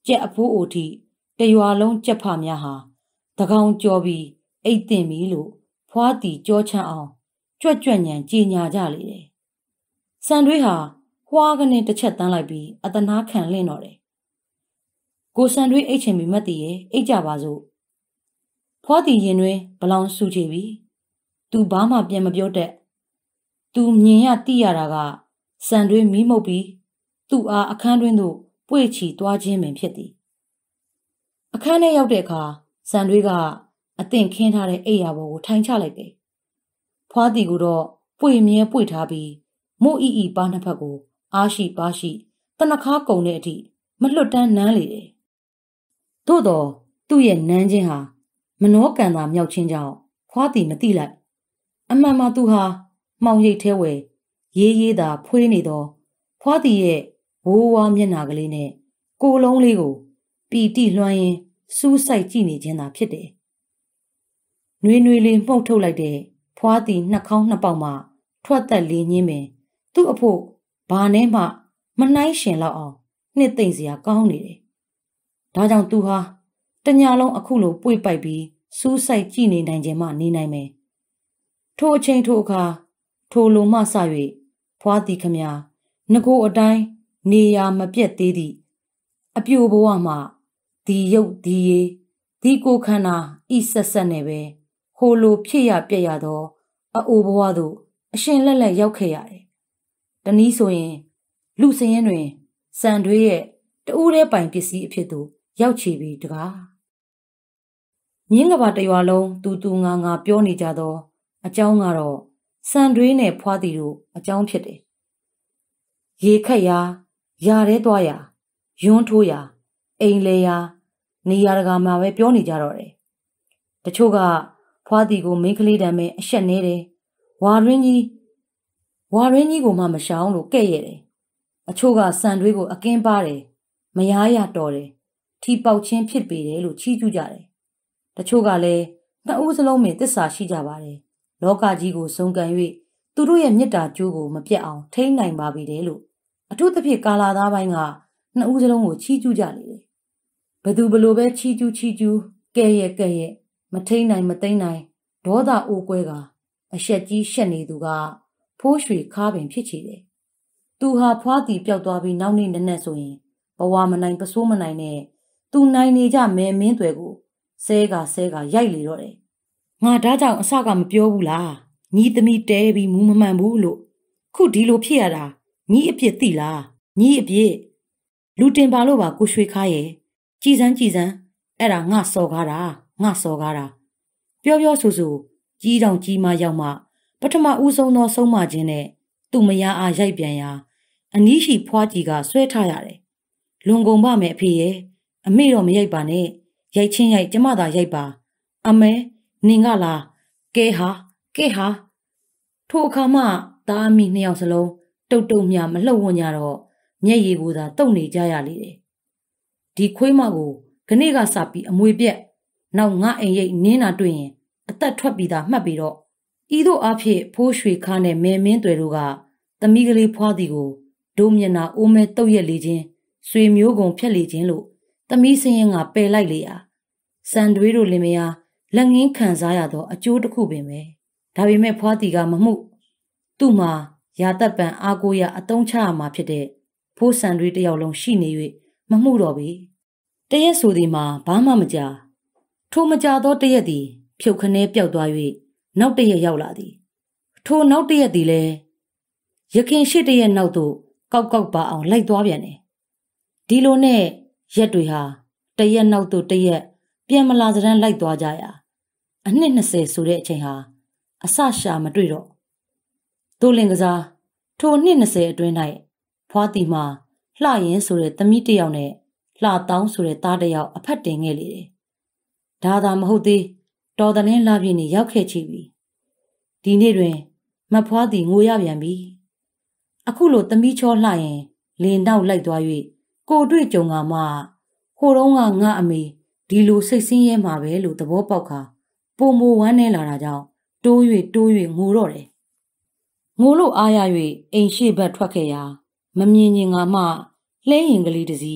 ကြက်အဖိုးအိုတီတရွာလုံးကြက်ဖများဟာတကောင်ကြော်ပြီးအိတ်တင်ပြီလို့ဖွားတီကြောချမ်းအောင်ကြွက်ကြွက်ညံကြေညာကြလေတယ်။စံတွေးဟာဟွားကနေတစ်ချက်တန်းလိုက်ပြီးအတနာခံလင့်တော့တယ်။ကိုစံတွေးအိတ်ချင်ပြီးမတ်တီရဲ့အိတ်ကြပါစို့။ဖွားတီရင်တွင်ဘလောင်ဆူချေပြီ။ तू ဘာမှပြန်မပြောတတ်။ तू မြင်ရတိရတာကစံတွေးမီးမှုတ်ပြီးသူ့အားအခန်းတွင်သို့ပွေချီသွားခြင်းပင်ဖြစ်သည်။အခန်းထဲရောက်တဲ့အခါစံတွေးကအသင့်ခင်းထားတဲ့အိပ်ယာပေါ်ကိုထိုင်ချလိုက်တယ်။ဖွားတီကိုတော့ပွေမြဲပွေထားပြီးမို့အီအီပါနှစ်ဖက်ကိုအားရှိပါရှိတနခါကုံတဲ့အထိမလွတ်တမ်းနမ်းလေတယ်။သို့တော့သူ့ရဲ့နမ်းခြင်းဟာမနှောကန်သာမြောက်ခြင်းကြောင့်ဖွားတီမသိလိုက်။အမှန်မှသူဟာမှောင်ရိပ်ထဲဝယ်ရေးရေးသာဖွေးနေသောဖွားတီရဲ့ဝိုးဝါးမျက်နှာကလေးနဲ့ကိုယ်လုံးလေးကိုပီတိလွှမ်းရင်စူးစိုက်ကြည့်နေခြင်းသာဖြစ်တယ်။နှွေးနှွေးလေးမှုတ်ထုတ်လိုက်တဲ့ဖွားတီနှာခေါင်းနှစ်ပေါက်မှထွက်သက်လေးညင်းပင်သူ့အဖို့ဘာနဲ့မှမနှိုင်းရှင်လောက်အောင်နှစ်သိမ့်စရာကောင်းနေတယ်။ဒါကြောင့်သူဟာတညလုံးအခုလိုပွေ့ပိုက်ပြီးစူးစိုက်ကြည့်နေနိုင်ခြင်းမှနေနိုင်မယ်။ထိုအချိန်ထိုအခါထိုလိုမှစ၍ဖွားတီခမငကိုအတိုင်းနေရာမပြတ်သေးသည့်အပြိုဘဝမှဒီရုပ်ဒီရည်ဒီကိုခန္ဓာဤဆက်ဆက်နဲ့ပဲဟိုလိုဖြစ်ရပြက်ရသောအအိုဘဝသို့အရှင်လက်လက်ရောက်ခဲ့ရတယ်။တနည်းဆိုရင်လူစရင်တွင်စံတွေးရဲ့တူးတဲ့ပိုင်ပစ္စည်းအဖြစ်သို့ရောက်ချီပြီးတကား။မြင်းကဘာတရွာလုံးတူတူငါငါပြောနေကြသောအကြောင်းကတော့စံတွေးနဲ့ဖွားတီတို့အကြောင်းဖြစ်တယ်။ရေခတ်ရာယာထဲသွားရာယွန်းထိုးရာအိမ်လဲရာနေရာတကာမှာပဲပြောနေကြတော့တယ်။တချို့ကဖွားတီကိုမိန်းကလေးတံမဲ့အရှက်နေတယ်။ဝါရင်းကြီးဝါရင်းကြီးကိုမှမရှောင်လို့ကဲ့ရဲ့တယ်။အချို့ကစံတွေးကိုအကင်းပါတယ်မယားရတော်တယ်ထီပေါက်ချင်းဖြစ်ပေတယ်လို့ချီးကျူးကြတယ်။တချို့ကလည်းနှစ်ဦးစလုံးပင်သစ္စာရှိကြပါတယ်။လောကကြီးကိုဇုံကန်၍သူတို့ရဲ့မေတ္တာကြိုးကိုမပြတ်အောင်ထိန်းနိုင်ပါပြီတယ်လို့အထူးသဖြင့်ကာလာသားပိုင်းကနှစ်ဦးစလုံးကိုချီးကျူးကြလေတယ်။ဘသူဘလို့ပဲချီးကျူးချီးကျူးကဲ့ရဲ့ကဲ့ရဲ့မထိန်းနိုင်မသိမ်းနိုင်ဒေါသအိုးကွဲကအရှက်ကြီးရှက်နေသူကဖိုးရွှေခါပင်ဖြစ်ချေတယ်။သူဟာဖွားတီပျောက်သွားပြီးနောက်နေ့နက်နက်ဆိုရင်ဘဝမနိုင်ပစိုးမနိုင်နဲ့သူနိုင်နေကြမဲမင်းတွေကိုဆဲကဆဲကရိုက်လေတော့တယ်။ငါဒါကြောင့်အစကမပြောဘူးလားညီသမီးတဲပြီးမူးမမှန်ဘူးလို့ခုဒီလိုဖြစ်ရတာညီအပြစ်သိလားညီအပြစ်လူတင်ပါလို့ပါကိုရွှေခါရဲ့ကြည်စမ်းကြည်စမ်းအဲ့ဒါငါစော်ကားတာငါစော်ကားတာပြောပြောဆိုဆိုကြီးတောင်ကြီးမရောက်မှပထမဦးဆုံးသောဆုံးမခြင်းနဲ့သူ့မယားအားရိုက်ပြန်ရာအနီးရှိဖွားကြီးကဆွဲထားရတယ်လွန်ကုန်ပါမယ်အဖေရဲ့အမေတော့မရိုက်ပါနဲ့ရိုက်ချင်းရိုက်ကျမသာရိုက်ပါအမဲနင်ကလားကဲဟာကဲဟာထိုအခါမှသားအမိနှစ်ယောက်စလုံးတုတ်တုတ်မြမလှုပ်ဝွန်ကြတော့မျက်ရည်ကိုသာတုတ်နေကြရလေတယ်ဒီခွေးမကိုခနေ့ကစပြီးအမွေပြက်နောက်ငါအိမ်ရိတ်နင်းတာတွေ့ရင်အသက်ထွက်ပြီးသားမှတ်ပြီးတော့ဤသို့အဖြစ်ဖိုးရွှေခါနဲ့မဲမင်းတွေတို့ကသမီးကလေးဖွားသည်ကိုဒိုးမျက်နှာအိုးမဲတုတ်ရက်လေခြင်းဆွေမျိုးကုံဖြက်လေခြင်းလို့သမီးစင်းရင်ကပယ်လိုက်လေရာစံတွေးတို့လင်မယားလက်ငင်းခံစားရသောအကျိုးတစ်ခုပင်ပဲဒါပေမဲ့ဖွားတီကမမှုသူ့မှာရာသက်ပံအားကိုရအတုံးချရမှာဖြစ်တဲ့ဖိုးစံတွေတယောက်လုံးရှိနေ၍မမှုတော့ပြီတရက်ဆိုသည်မှာဘာမှမကြာထိုမကြာသောတရက်သည်ဖြုတ်ခနဲပျောက်သွား၍နောက်တရက်ရောက်လာသည်ထိုနောက်တရက်သည်လည်းရခင်ရှိတရက်နောက်သို့ကောက်ကောက်ပါအောင်လိုက်သွားပြန်တယ်ဒီလိုနဲ့ရက်တွေဟာတရက်နောက်သို့တရက်ပြန်မလာစရန်လိုက်သွားကြရာအနှစ်နှစ်ဆယ်ဆိုတဲ့အချိန်ဟာအဆရှာမတွေ့တော့တို့လင်ကစားထိုနှစ်နှစ်ဆယ်အတွင်း၌ဖွားတီမှာလှရင်ဆိုတဲ့သမီးတစ်ယောက်နဲ့လှတောင်းဆိုတဲ့သားတစ်ယောက်အဖက်တင်ခဲ့လေတယ်ဒါသာမဟုတ်သေးတော်တည်းလာပြင်းနေရောက်ခဲ့ချပြီဒီနေ့တွင်မဖွားတီငိုရပြန်ပြီအခုလိုသမီးချောလှရင်လေနောက်လိုက်သွား၍ကိုတွေ့ကြုံကမှဟိုတုန်းကငါအမေဒီလိုစိတ်ဆင်းရဲမှာပဲလို့သဘောပေါက်ခါပုံမဝမ်းနေလာတာကြောင့်တိုး၍တိုး၍ငိုတော့တယ်ငိုလို့အားရ၍အိမ်ရှိဘက်ထွက်ခဲ့ရာမမြင်ရင်ငါမှလှဲရင်ကလေးတစ်စီး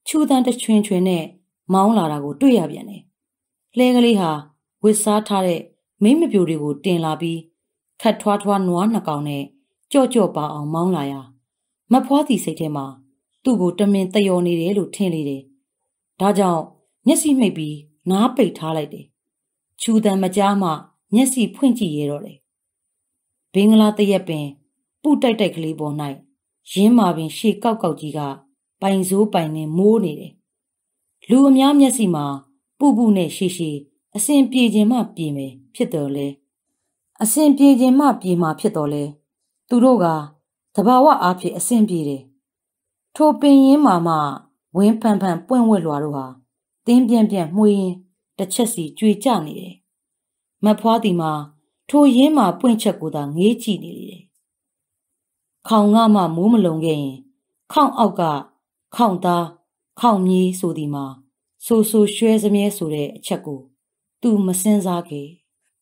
ချူတန်းတချွင်ချွင်နဲ့မောင်းလာတာကိုတွေ့ရပြန်တယ်။လှဲကလေးဟာဝစ်စားထားတဲ့မိမပြိုတွေကိုတင်လာပြီးခတ်ထွားထွားနွားနှစ်ကောင်နဲ့ကြော့ကြော့ပါအောင်မောင်းလာရာမဖွားသည့်စိတ်ထဲမှာသူ့ကိုတမင်တယော်နေတယ်လို့ထင်လေတယ်။ဒါကြောင့်မျက်စိမှိတ်ပြီးနားပိတ်ထားလိုက်တယ်။ချူတန်းမကြားမှမျက်စိဖွင့်ကြည့်ရတော့တယ်။ဘင်္ဂလားတရက်ပင်ပူတိုက်တိုက်ကလေးပေါ်၌ရင်းမာပင်ရှေကောက်ကောက်ကြီးကပိုင်စိုးပိုင်နဲ့မိုးနေတယ်။လူအများမျက်စိမှာပူပူနဲ့ရှေရှေအစင်ပြေခြင်းမှပြေမယ်ဖြစ်တော်လဲအစင်ပြေခြင်းမှပြေမှာဖြစ်တော်လဲသူတို့ကသဘာဝအားဖြင့်အစင်ပြေတယ်။ထိုပင်ရင်းမှာမှဝင်းဖန်ဖန်ပွင့်ဝက်လွာတို့ဟာတင်းပြန့်ပြန့်မှွေးရင်တစ်ချက်စီကြွေကျနေတယ်။မဖွားသည်မှာထိုရင်းမှာပွင့်ချက်ကိုသာငေးကြည့်နေလေတယ်။ခေါင်ငါမှမိုးမလုံခဲ့ရင်ခေါင်အောက်ကခေါင်သားခေါင်မြေးဆိုသည်မှာဆိုဆိုရွှဲစမြဲဆိုတဲ့အချက်ကိုသူမစင်စားခဲ့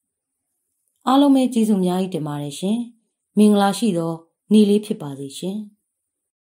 အားလုံးပဲကျေးဇူးအများကြီးတင်ပါတယ်ရှင်မင်္ဂလာရှိသောနေ့လေးဖြစ်ပါစေရှင်